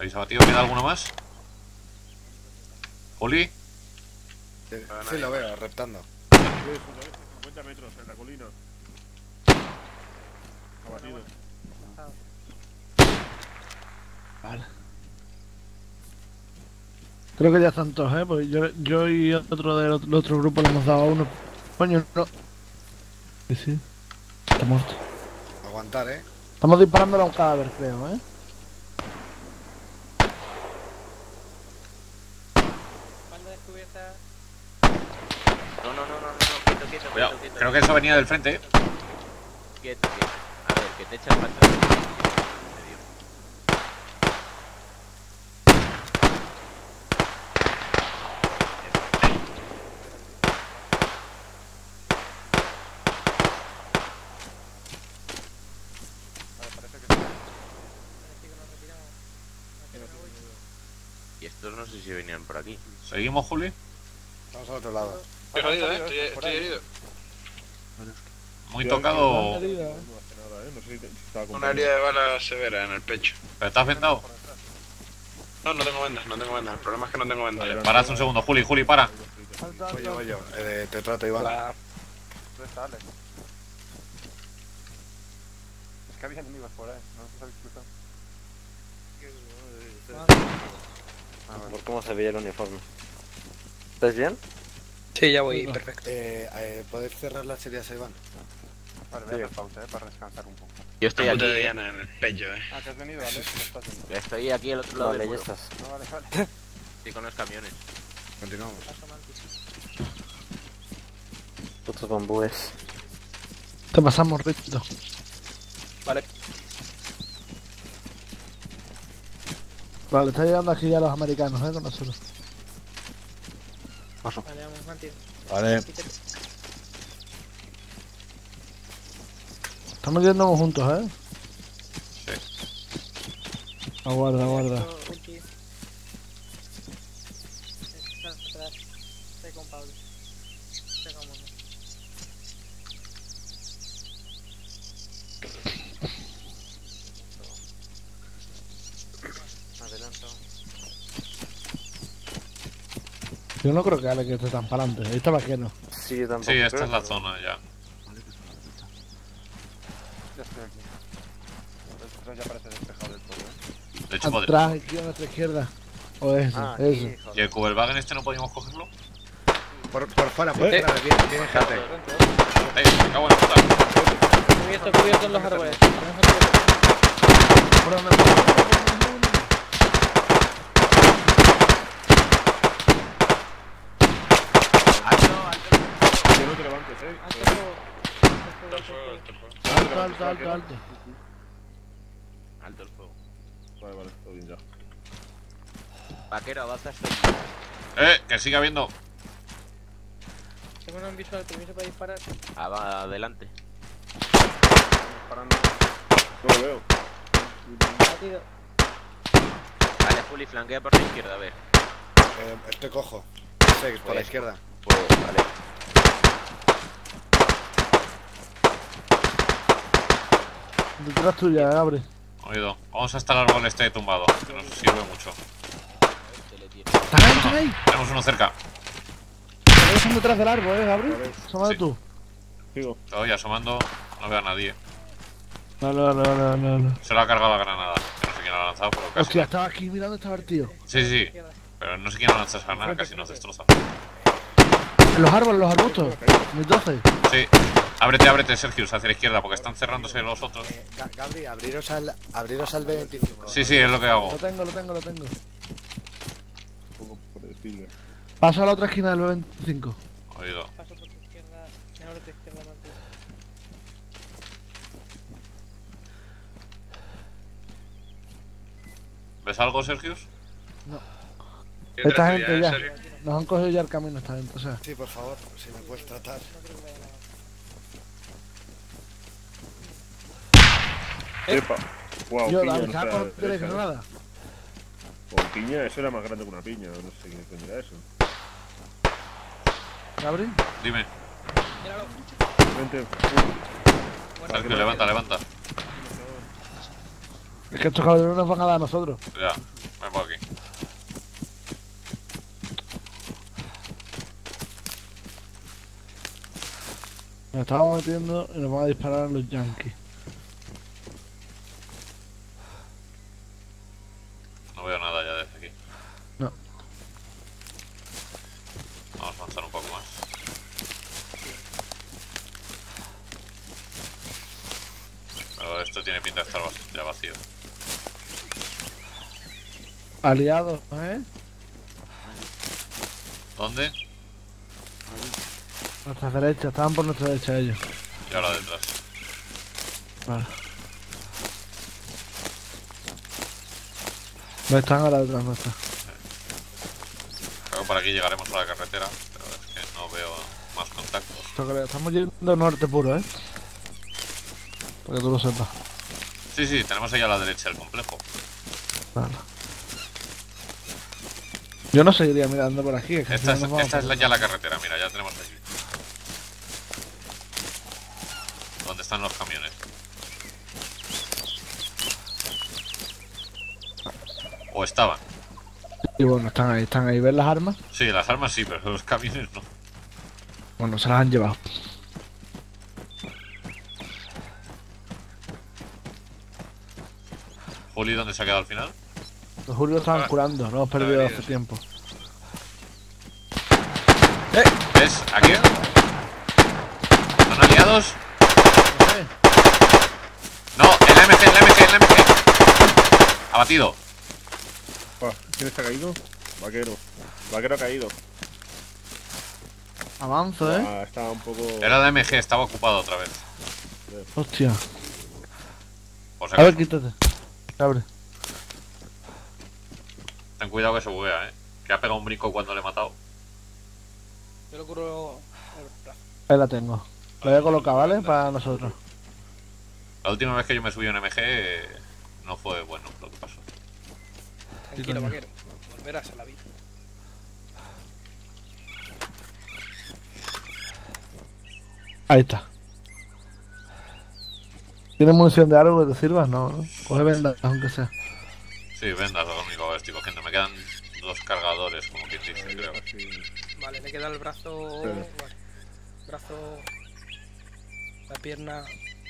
¿Habéis abatido? ¿Queda alguno más? ¿Juli? Sí, sí, lo veo, reptando. cincuenta metros en la colina. Abatido. Vale. Creo que ya están todos, ¿eh? Porque yo, yo y otro del otro, otro grupo le hemos dado a uno. Coño, no. Sí, sí. Está muerto. Aguantar, ¿eh? Estamos disparándole a un cadáver, creo, ¿eh? Banda descubierta. No, no, no, no, no, quieto, quieto, Cuidado, quieto, quieto. creo que eso venía del frente, ¿eh? Quieto, quieto. A ver, que te echas para atrás. Medio. Y estos no sé si venían por aquí. ¿Seguimos, Juli? Vamos al otro lado. Estoy herido, eh. Estoy, estoy herido. Muy tocado. No hace nada, ¿eh? No sé si te- si estaba con- Una herida de bala severa en el pecho. ¿Pero estás vendado? No, no tengo vendas, no tengo vendas. El problema es que no tengo vendas. Parad un segundo, Juli, Juli, para. Voy yo, voy yo. Eh, te trato, Iván. ¿Dónde está Alex? Es que había enemigos por ahí, no se habéis cruzado. Por cómo se veía el uniforme. ¿Estás bien? Sí, ya voy, perfecto. Eh, eh, ¿Podéis cerrar las heridas a Iván? Vale, voy a hacer pausa, eh, para descansar un poco. Yo estoy Una aquí. puta eh. diana en el pecho, eh. Ah, que has venido, Alex, no estás bien. Estoy aquí al otro lado Vale, del ya muro. estás. No, vale, vale. Estoy con los camiones. Continuamos. Putos bambúes. Te pasamos recto. Vale. Vale, está llegando aquí ya los americanos, ¿eh? Con nosotros. Vale, vamos, Manti. Vale. Estamos yéndonos juntos, ¿eh? Sí. Aguarda, aguarda. Ulti. Está atrás. Estoy con Pablo. Estoy con Mundo. Adelanto. Yo no creo que Ale que esté tan para adelante. Ahí está vaquero. Sí, yo tampoco. Sí, esta creo, es la pero- zona ya. Ya estoy aquí. Esto ya parece despejado del todo, eh. De hecho, podría. Atrás, aquí a nuestra izquierda. O eso, Ah, eso. aquí, ¿Y joder. el Kugelwagen este no podíamos cogerlo? Por, por fuera, por ¿Eh? fuera, viene, viene gente. ¡Eh, me cago en la puta! Cubierto, cubierto en los árboles. ¿Por dónde vamos? Que no te levantes, eh. Alto fuego. Alto fuego, alto fuego. Alto, alto, alto, alto. Alto el fuego. Vale, vale, todo bien ya. Vaquero, avanza estoy. ¡Eh! ¡Que siga habiendo! Tengo un visual, permiso para disparar. Ah, va, adelante. Disparando. No lo veo. Batido. Vale, Juli, flanquea por la izquierda, a ver. Eh, estoy cojo. Sí, por la Pues- izquierda. Pues, vale. Detrás tuya, abre. Oído. Vamos hasta el árbol este tumbado, que nos sirve mucho. ¡Están ahí, están ahí! Tenemos uno cerca. Están detrás del árbol, ¿eh, Gabriel? Asómate Sí. tú. Sigo. Estoy asomando, no veo a nadie. No, no, no, no, no, no. Se lo ha cargado la granada. Que no sé quién la ha lanzado, pero casi. Hostia, estaba aquí mirando, estaba el tío. Sí, sí. Pero no sé quién ha lanzado esa granada, casi nos destroza. En los árboles, los arbustos. Mis doce. Sí. Ábrete, ábrete, Sergius, hacia la izquierda, porque están cerrándose los otros. Eh, Ga- Gabri, abriros al, abriros al B veinticinco. Sí, sí, es lo que hago. Lo tengo, lo tengo, lo tengo. Un poco predecible. Paso a la otra esquina del B veinticinco. Oído. Paso por tu izquierda. Me abro tu izquierda, Manti. ¿Ves algo, Sergius? ¿Qué Esta traes tú gente ya, ya. en serio? Nos han cogido ya el camino esta gente, o sea. Sí, por favor, si me puedes tratar. Epa. Wow, Yo, piña la a dejaba nuestra con de derecha, ¿no? granada. Con piña, eso era más grande que una piña. No sé qué tendría eso. Gabriel. Dime. Míralo. Vente. Sergio, levanta, levanta. Es que estos cabrones nos van a dar a nosotros. Ya. Nos estamos metiendo y nos van a disparar los yankees. No veo nada ya desde aquí. No. Vamos a avanzar un poco más. Pero esto tiene pinta de estar ya vacío. Aliados, ¿eh? ¿Dónde? Nuestra derecha, estaban por nuestra derecha ellos. Y ahora detrás. Vale. No están ahora detrás nuestra. Creo que por aquí llegaremos a la carretera, pero es que no veo más contactos. Esto que le estamos yendo norte puro, ¿eh? Para que tú lo sepas. Sí, sí, tenemos ahí a la derecha el complejo. Vale. Yo no seguiría mirando por aquí. Es que Esta es, nos vamos esta es por- la- ya la carretera, mira, ya tenemos aquí. ¿Dónde están los camiones? ¿O estaban? Y bueno, están ahí, están ahí. ¿Ves las armas? Sí, las armas sí, pero los camiones no. Bueno, se las han llevado. Juli, ¿dónde se ha quedado al final? Los Julio estaban curando, lo hemos perdido hace tiempo. ¿Ves? ¿Aquí? ¿Son aliados? No, el M G, el M G, el M G. Abatido. Oh, ¿quién está caído? Vaquero. Vaquero ha caído. Avanzo, ¿eh? Ah, estaba un poco... Era el M G, estaba ocupado otra vez. Hostia. Por si A ver, acaso. quítate. Abre. Ten cuidado que se buguea, eh. Que ha pegado un brinco cuando le he matado. Yo lo curo el brazo. Ahí la tengo. La voy a colocar, ¿vale? Para nosotros. La última vez que yo me subí a un M G eh, no fue bueno lo que pasó. Tranquilo, vaquero. Volverás a la vida. Ahí está. ¿Tienes munición de algo que te sirva? No, ¿no? Coge vendas, aunque sea. Sí, vendas lo único que estoy cogiendo. Me quedan dos cargadores, como quien dice, creo. Vale, me queda el brazo. Vale. Brazo. La pierna.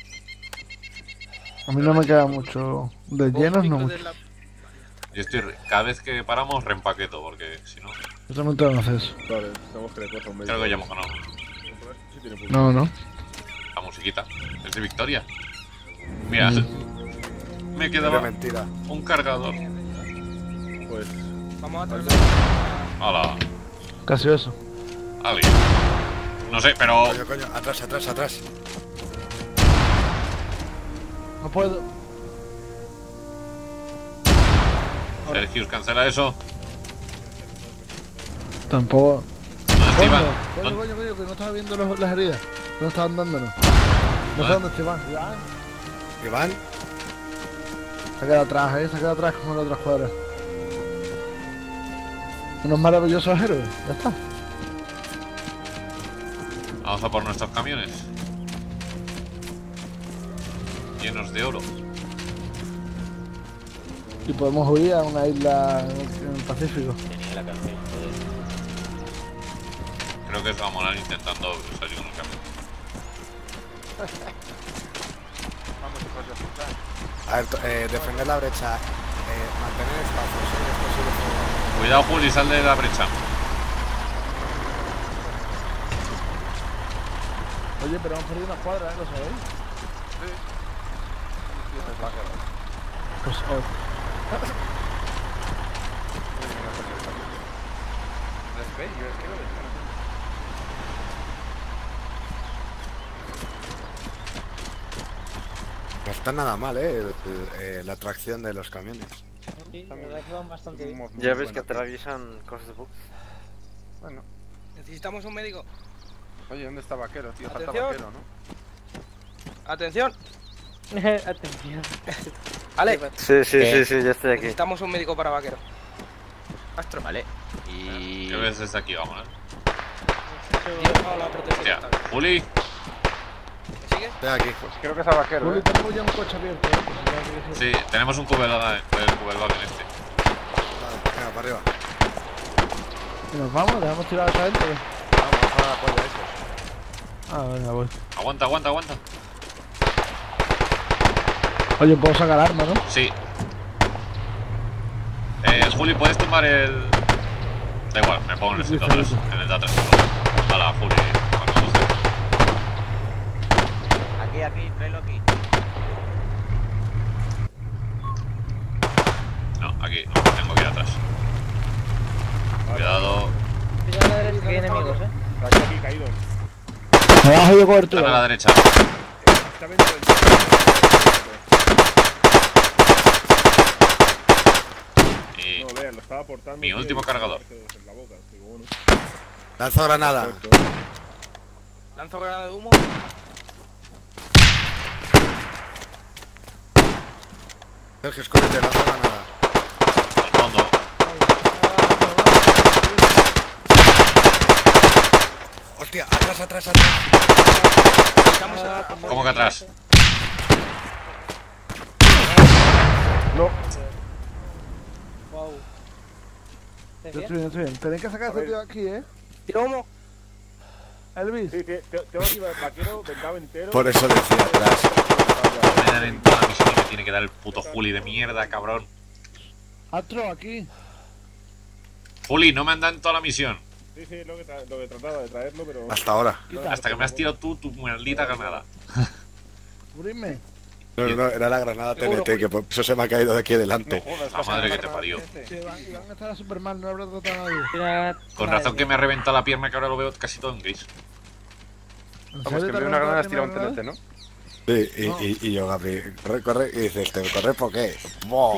A mí no me queda mucho. De llenos no mucho. Yo estoy. re- Cada vez que paramos, reempaqueto, porque si no. Yo también tengo que hacer eso. Vale, tenemos que le coger un medio. Creo que ya hemos ganado. Sí tiene punto. No, no. La musiquita. Es de victoria. Mira. Me quedaba. Era mentira. Un cargador. Pues. Vamos a traer. Hola. Casi eso. Alguien. No sé, pero. Coño, coño, atrás, atrás, atrás. No puedo. Sergius, cancela eso. Tampoco. ¿Dónde Coño, Iván? coño, coño, coño, que no estaba viendo los- las heridas. No estaban dándonos. No sé dónde está Iván. Iván. Iván. Se ha quedado atrás, eh. Se ha quedado atrás como la otra jugadora. Unos maravillosos héroes. Ya está. Vamos a por nuestros camiones. Llenos de oro. Y podemos huir a una isla en el, en el Pacífico. Tenía la canción, joder. Creo que es Gamonal intentando salir con el camión. A ver, to- eh, defender la brecha. Eh, mantener espacio. Si es posible. Cuidado, Juli, sal de la brecha. Oye, pero hemos perdido una cuadra, ¿eh? ¿Lo sabéis? Pues oh. No está nada mal, eh, el- el- eh, la tracción de los camiones. Sí, la verdad que van bastante bien. Ya ves que atraviesan cosas de bugs. Bueno. Necesitamos un médico. Oye, ¿dónde está vaquero, tío? Falta Atención. vaquero, ¿no? Atención. Atención. Ale. Sí, sí, ¿Qué? sí, sí, ya estoy aquí. Necesitamos un médico para vaquero. Astro. Vale. Y. ¿Qué ves desde aquí, Gamonal? Lleva la protección. Hostia, Juli. ¿Me sigues? Estoy aquí. Pues creo que es a vaquero, Juli, ¿eh? tenemos ya un coche abierto, ¿eh? Pues ya que sí. Sí, tenemos un cubelada, el cubelwagen este. Vale, venga, para arriba. ¿Y nos vamos? ¿Dejamos tirar a esa gente? Vamos a la polla eso. Ah, venga, voy. Aguanta, aguanta, aguanta. Oye, ¿puedo sacar arma, no? Sí. Eh, Juli, ¿puedes tomar el...? Da igual, me pongo en el Sí, sitio sí, atrás. sí. En el de atrás. A la Juli. Cuando guste. Aquí, aquí, tráelo aquí. No, aquí, no, tengo que ir atrás. Cuidado. Cuidado a la derecha que hay enemigos, eh. Aquí, aquí, caído. Me bajo yo cobertura. Dame a la derecha. Está dentro del... Y... No, vean, lo estaba aportando. Mi tío, último y- cargador. en la boca. Digo, bueno. Lanzo granada. Lanzo granada de humo. Sergio, escóndete, lanzo granada. Al fondo. Hostia, atrás, atrás, atrás. ¿Cómo que atrás? No. Wow. Yo estoy bien, estoy bien. Tenéis que sacar a este tío aquí, eh. Tira humo. Elvis. Sí, te- te- tengo aquí vaquero vendado entero. Por eso decía atrás. No me dan en toda la misión y me tiene que dar el puto Juli de mierda, cabrón. Astro, aquí. Juli, no me han dado en toda la misión. Sí, sí, lo que, tra- lo que trataba de traerlo, pero... Hasta ahora. Hasta que me has tirado tú tu maldita granada. Cubrirme. No, no, no, era la granada T N T, que por eso se me ha caído de aquí delante. La madre que te parió. Sí, van, y van a estar a Superman, no habrá tratado a nadie. Tira- Con razón que me ha reventado la pierna, que ahora lo veo casi todo en gris. ¿En Vamos, serio que te en vez de ha una granada reventado has tirado un la T N T, granada? ¿no? Sí, y, y, y yo, Gabri, corre, corre, y dices, ¿te corre por qué? ¡Boh!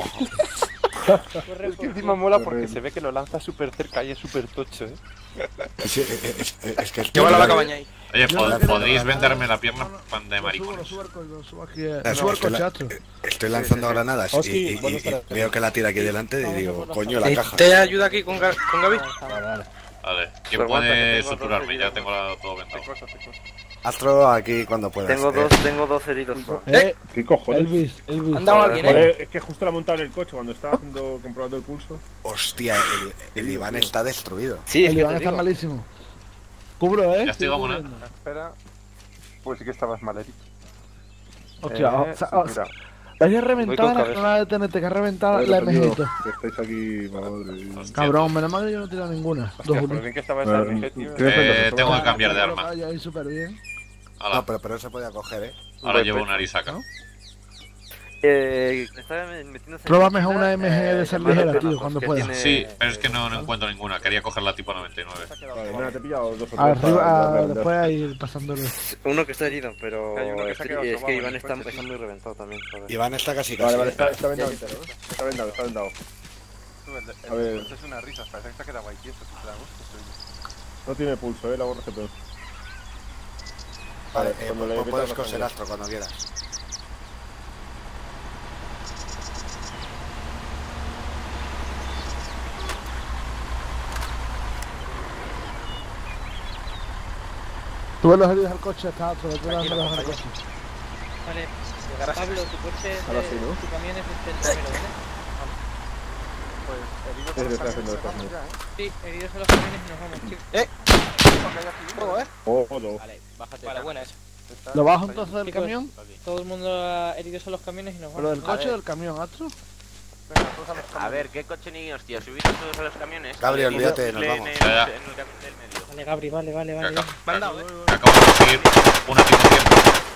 Es que encima mola porque se ve que lo lanza súper cerca y es súper tocho, ¿eh? Sí, es, es, es que el Llévala a la tío- cabaña ahí. Oye, Yo pod- no quiero podéis nada. venderme la pierna pan de Lo subo, maricones. lo subo al co- lo subo aquí. eh, No, Lo subo al estoy, la- cochazo. estoy lanzando granadas y, Oski, y- y- buenas y tardes. veo que la tira aquí delante y digo, coño, la caja. ¿Te ayuda aquí con, Ga- con Gaby? Vale, ¿quién Pero aguanta, que puede tengo suturarme? dos Ya heridos. tengo la- todo vendado. Astro aquí cuando puedas. Tengo eh. dos, tengo dos heridos. Eh, ¿Qué cojones? Elvis, Elvis. Han dado a alguien, ¿eh? Joder, es que justo la he montado en el coche cuando estaba haciendo, comprobando el pulso. Hostia, el, el Iván está destruido. Sí, es El que Iván te está digo. malísimo. Cubro, eh. Ya estoy, vamos, ¿no? cubriendo. Espera. Pues sí que estabas mal, Eric. Hostia, Eh, o sea, o sutura. sea, la había reventado con la cabeza. granada de T N T, que ha reventado Joder, la lo perdido, M G. que estáis aquí, madre. Hostia. Cabrón, menos mal que yo no he tirado ninguna. Dos Hostia, por uno. bien que estaba Bueno, esa M G, tío. ¿qué defensas? Eh, Eso tengo va. que cambiar de arma. Ahí, ahí, súper bien. Hala, No, pero, pero se podía coger, eh. ahora llevo una arisaca. ¿No? Eh, estaba metiéndose Prueba en la mejor una isla, M G de eh, ser llamado ligera, Pegasus, tío, cuando que pueda. tiene- Sí, pero es que no, no encuentro ninguna. Quería coger la tipo noventa y nueve. Vale, mira, te he pillado dos o tres. Arriba, para- ah, para- después a ir pasándolo. Uno que está herido, pero Hay uno que se ha estoy- quedado es sobado que en Iván el está, coche, está sí. muy reventado también. joder. Iván está casi casi. Vale, vale, eh. está, está vendado entero, ¿eh? Está vendado, está vendado. A ver. Esto es una risa, parece que se ha quedado ahí tieso, si te da gusto, soy- No tiene pulso, eh, la borra G P U. Vale, eh, Cuando le pues metas puedes la coser sangre. Astro cuando quieras. Tuve los heridos al coche, está otro, tú dándolos al coche. Vale. Pablo, tu coche es Ahora de- sí, ¿no? tu camión es este el primero, ¿vale? Sí, sí, está haciendo, está haciendo. Sí, heridos en los camiones y nos vamos, chicos. ¡Eh! Fuego, ¿eh? Oh, jodo. Vale, bájate. Vale, buena esa. ¿Lo bajo entonces del Chicos, camión? todo el mundo ah, heridos en los camiones y nos ¿Pero vamos. del coche o del camión, Astro? A ver, ¿qué coche ni hostia? ¿Subís todos a los camiones? Gabriel, Y olvídate, subirle nos en vamos. el- Ya, ya. en el camión del medio. Vale, Gabri, vale, vale, Que vale. acabo, vale. Me han dado, ¿eh? que acabo de conseguir una tipo cien.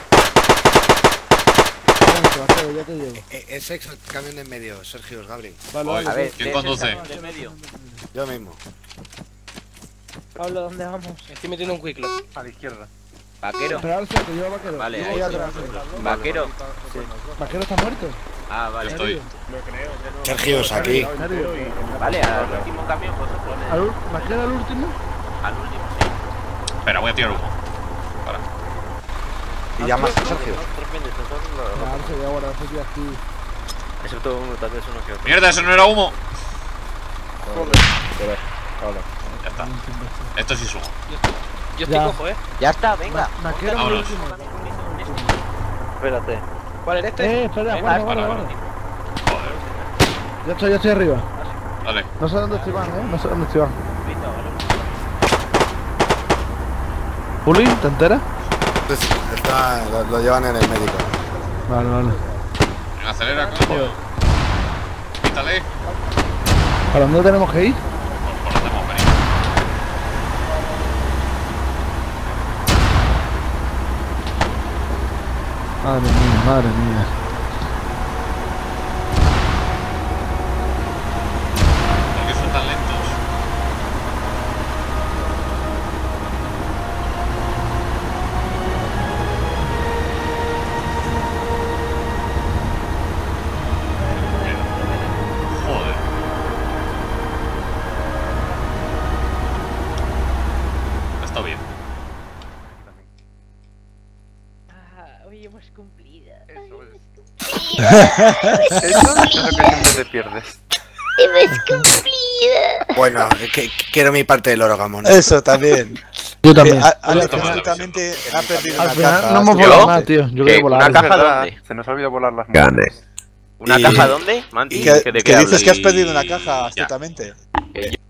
Momento, Astro, ya te llevo. Eh, ese es el camión de en medio, Sergio, Gabri. Vale, Oye, vale. A ver, ¿quién ¿qué es el conduce? camión del medio? Yo mismo. Pablo, ¿dónde vamos? Estoy metiendo un quick lock. A la izquierda. Vaquero. Esperarse, que lleva vaquero. Vale, Yo ahí voy sí. atrás. Vaquero. ¿Vaquero está muerto? Ah, vale. Yo estoy. Lo creo, que no. Sergio, aquí. Está entero y- Vale, al último camión vosotros. eh. ¿Al ul- ¿Vaquero al último? Al último, sí. Espera, voy a tirar humo. Para. Y llamas a Sergio. Otros pendientes, otros lo- Claro, se voy a guardar ese tío aquí. excepto uno, tal vez uno que otro. ¡Mierda, eso no era humo! Espera, ahora. Ya está. Esto sí es humo. Yo estoy Ya. cojo, ¿eh? Ya está, venga. Vaquero al Vámonos. último. Espérate. ¿Cuál era este? Eh, espera, Eh, guarda, ah, guarda, para, guarda. Joder. Ya estoy, ya estoy arriba. Dale. No sé dónde estoy Iván, eh. No sé dónde estoy Iván. Juli, ¿te enteras? Entonces, está, lo, lo llevan en el médico. Vale, vale. Venga, acelera, coño. Quítale. ¿Para dónde tenemos que ir? Por donde hemos venido. Madre mía, madre mía. ¿Por qué son tan lentos? Joder. Está bien. Ah, hoy hemos cumplido. Eso es lo que siempre te pierdes. Hemos cumplido. Bueno, que, quiero mi parte del oro, Gamón. Eso también. Yo también. Eh, Alex Toma la justamente ha perdido Al una final caja. no hemos Tío, volado nada, tío. Yo ¿Qué? quería volar. ¿Una caja ¿Verdad? dónde? Se nos ha olvidado volar las Gané. monedas. ¿Una Y- caja dónde, Manti? Y que, ¿Qué- ¿De que qué dices hablas? que has perdido una caja, Ya. absolutamente. Que yo-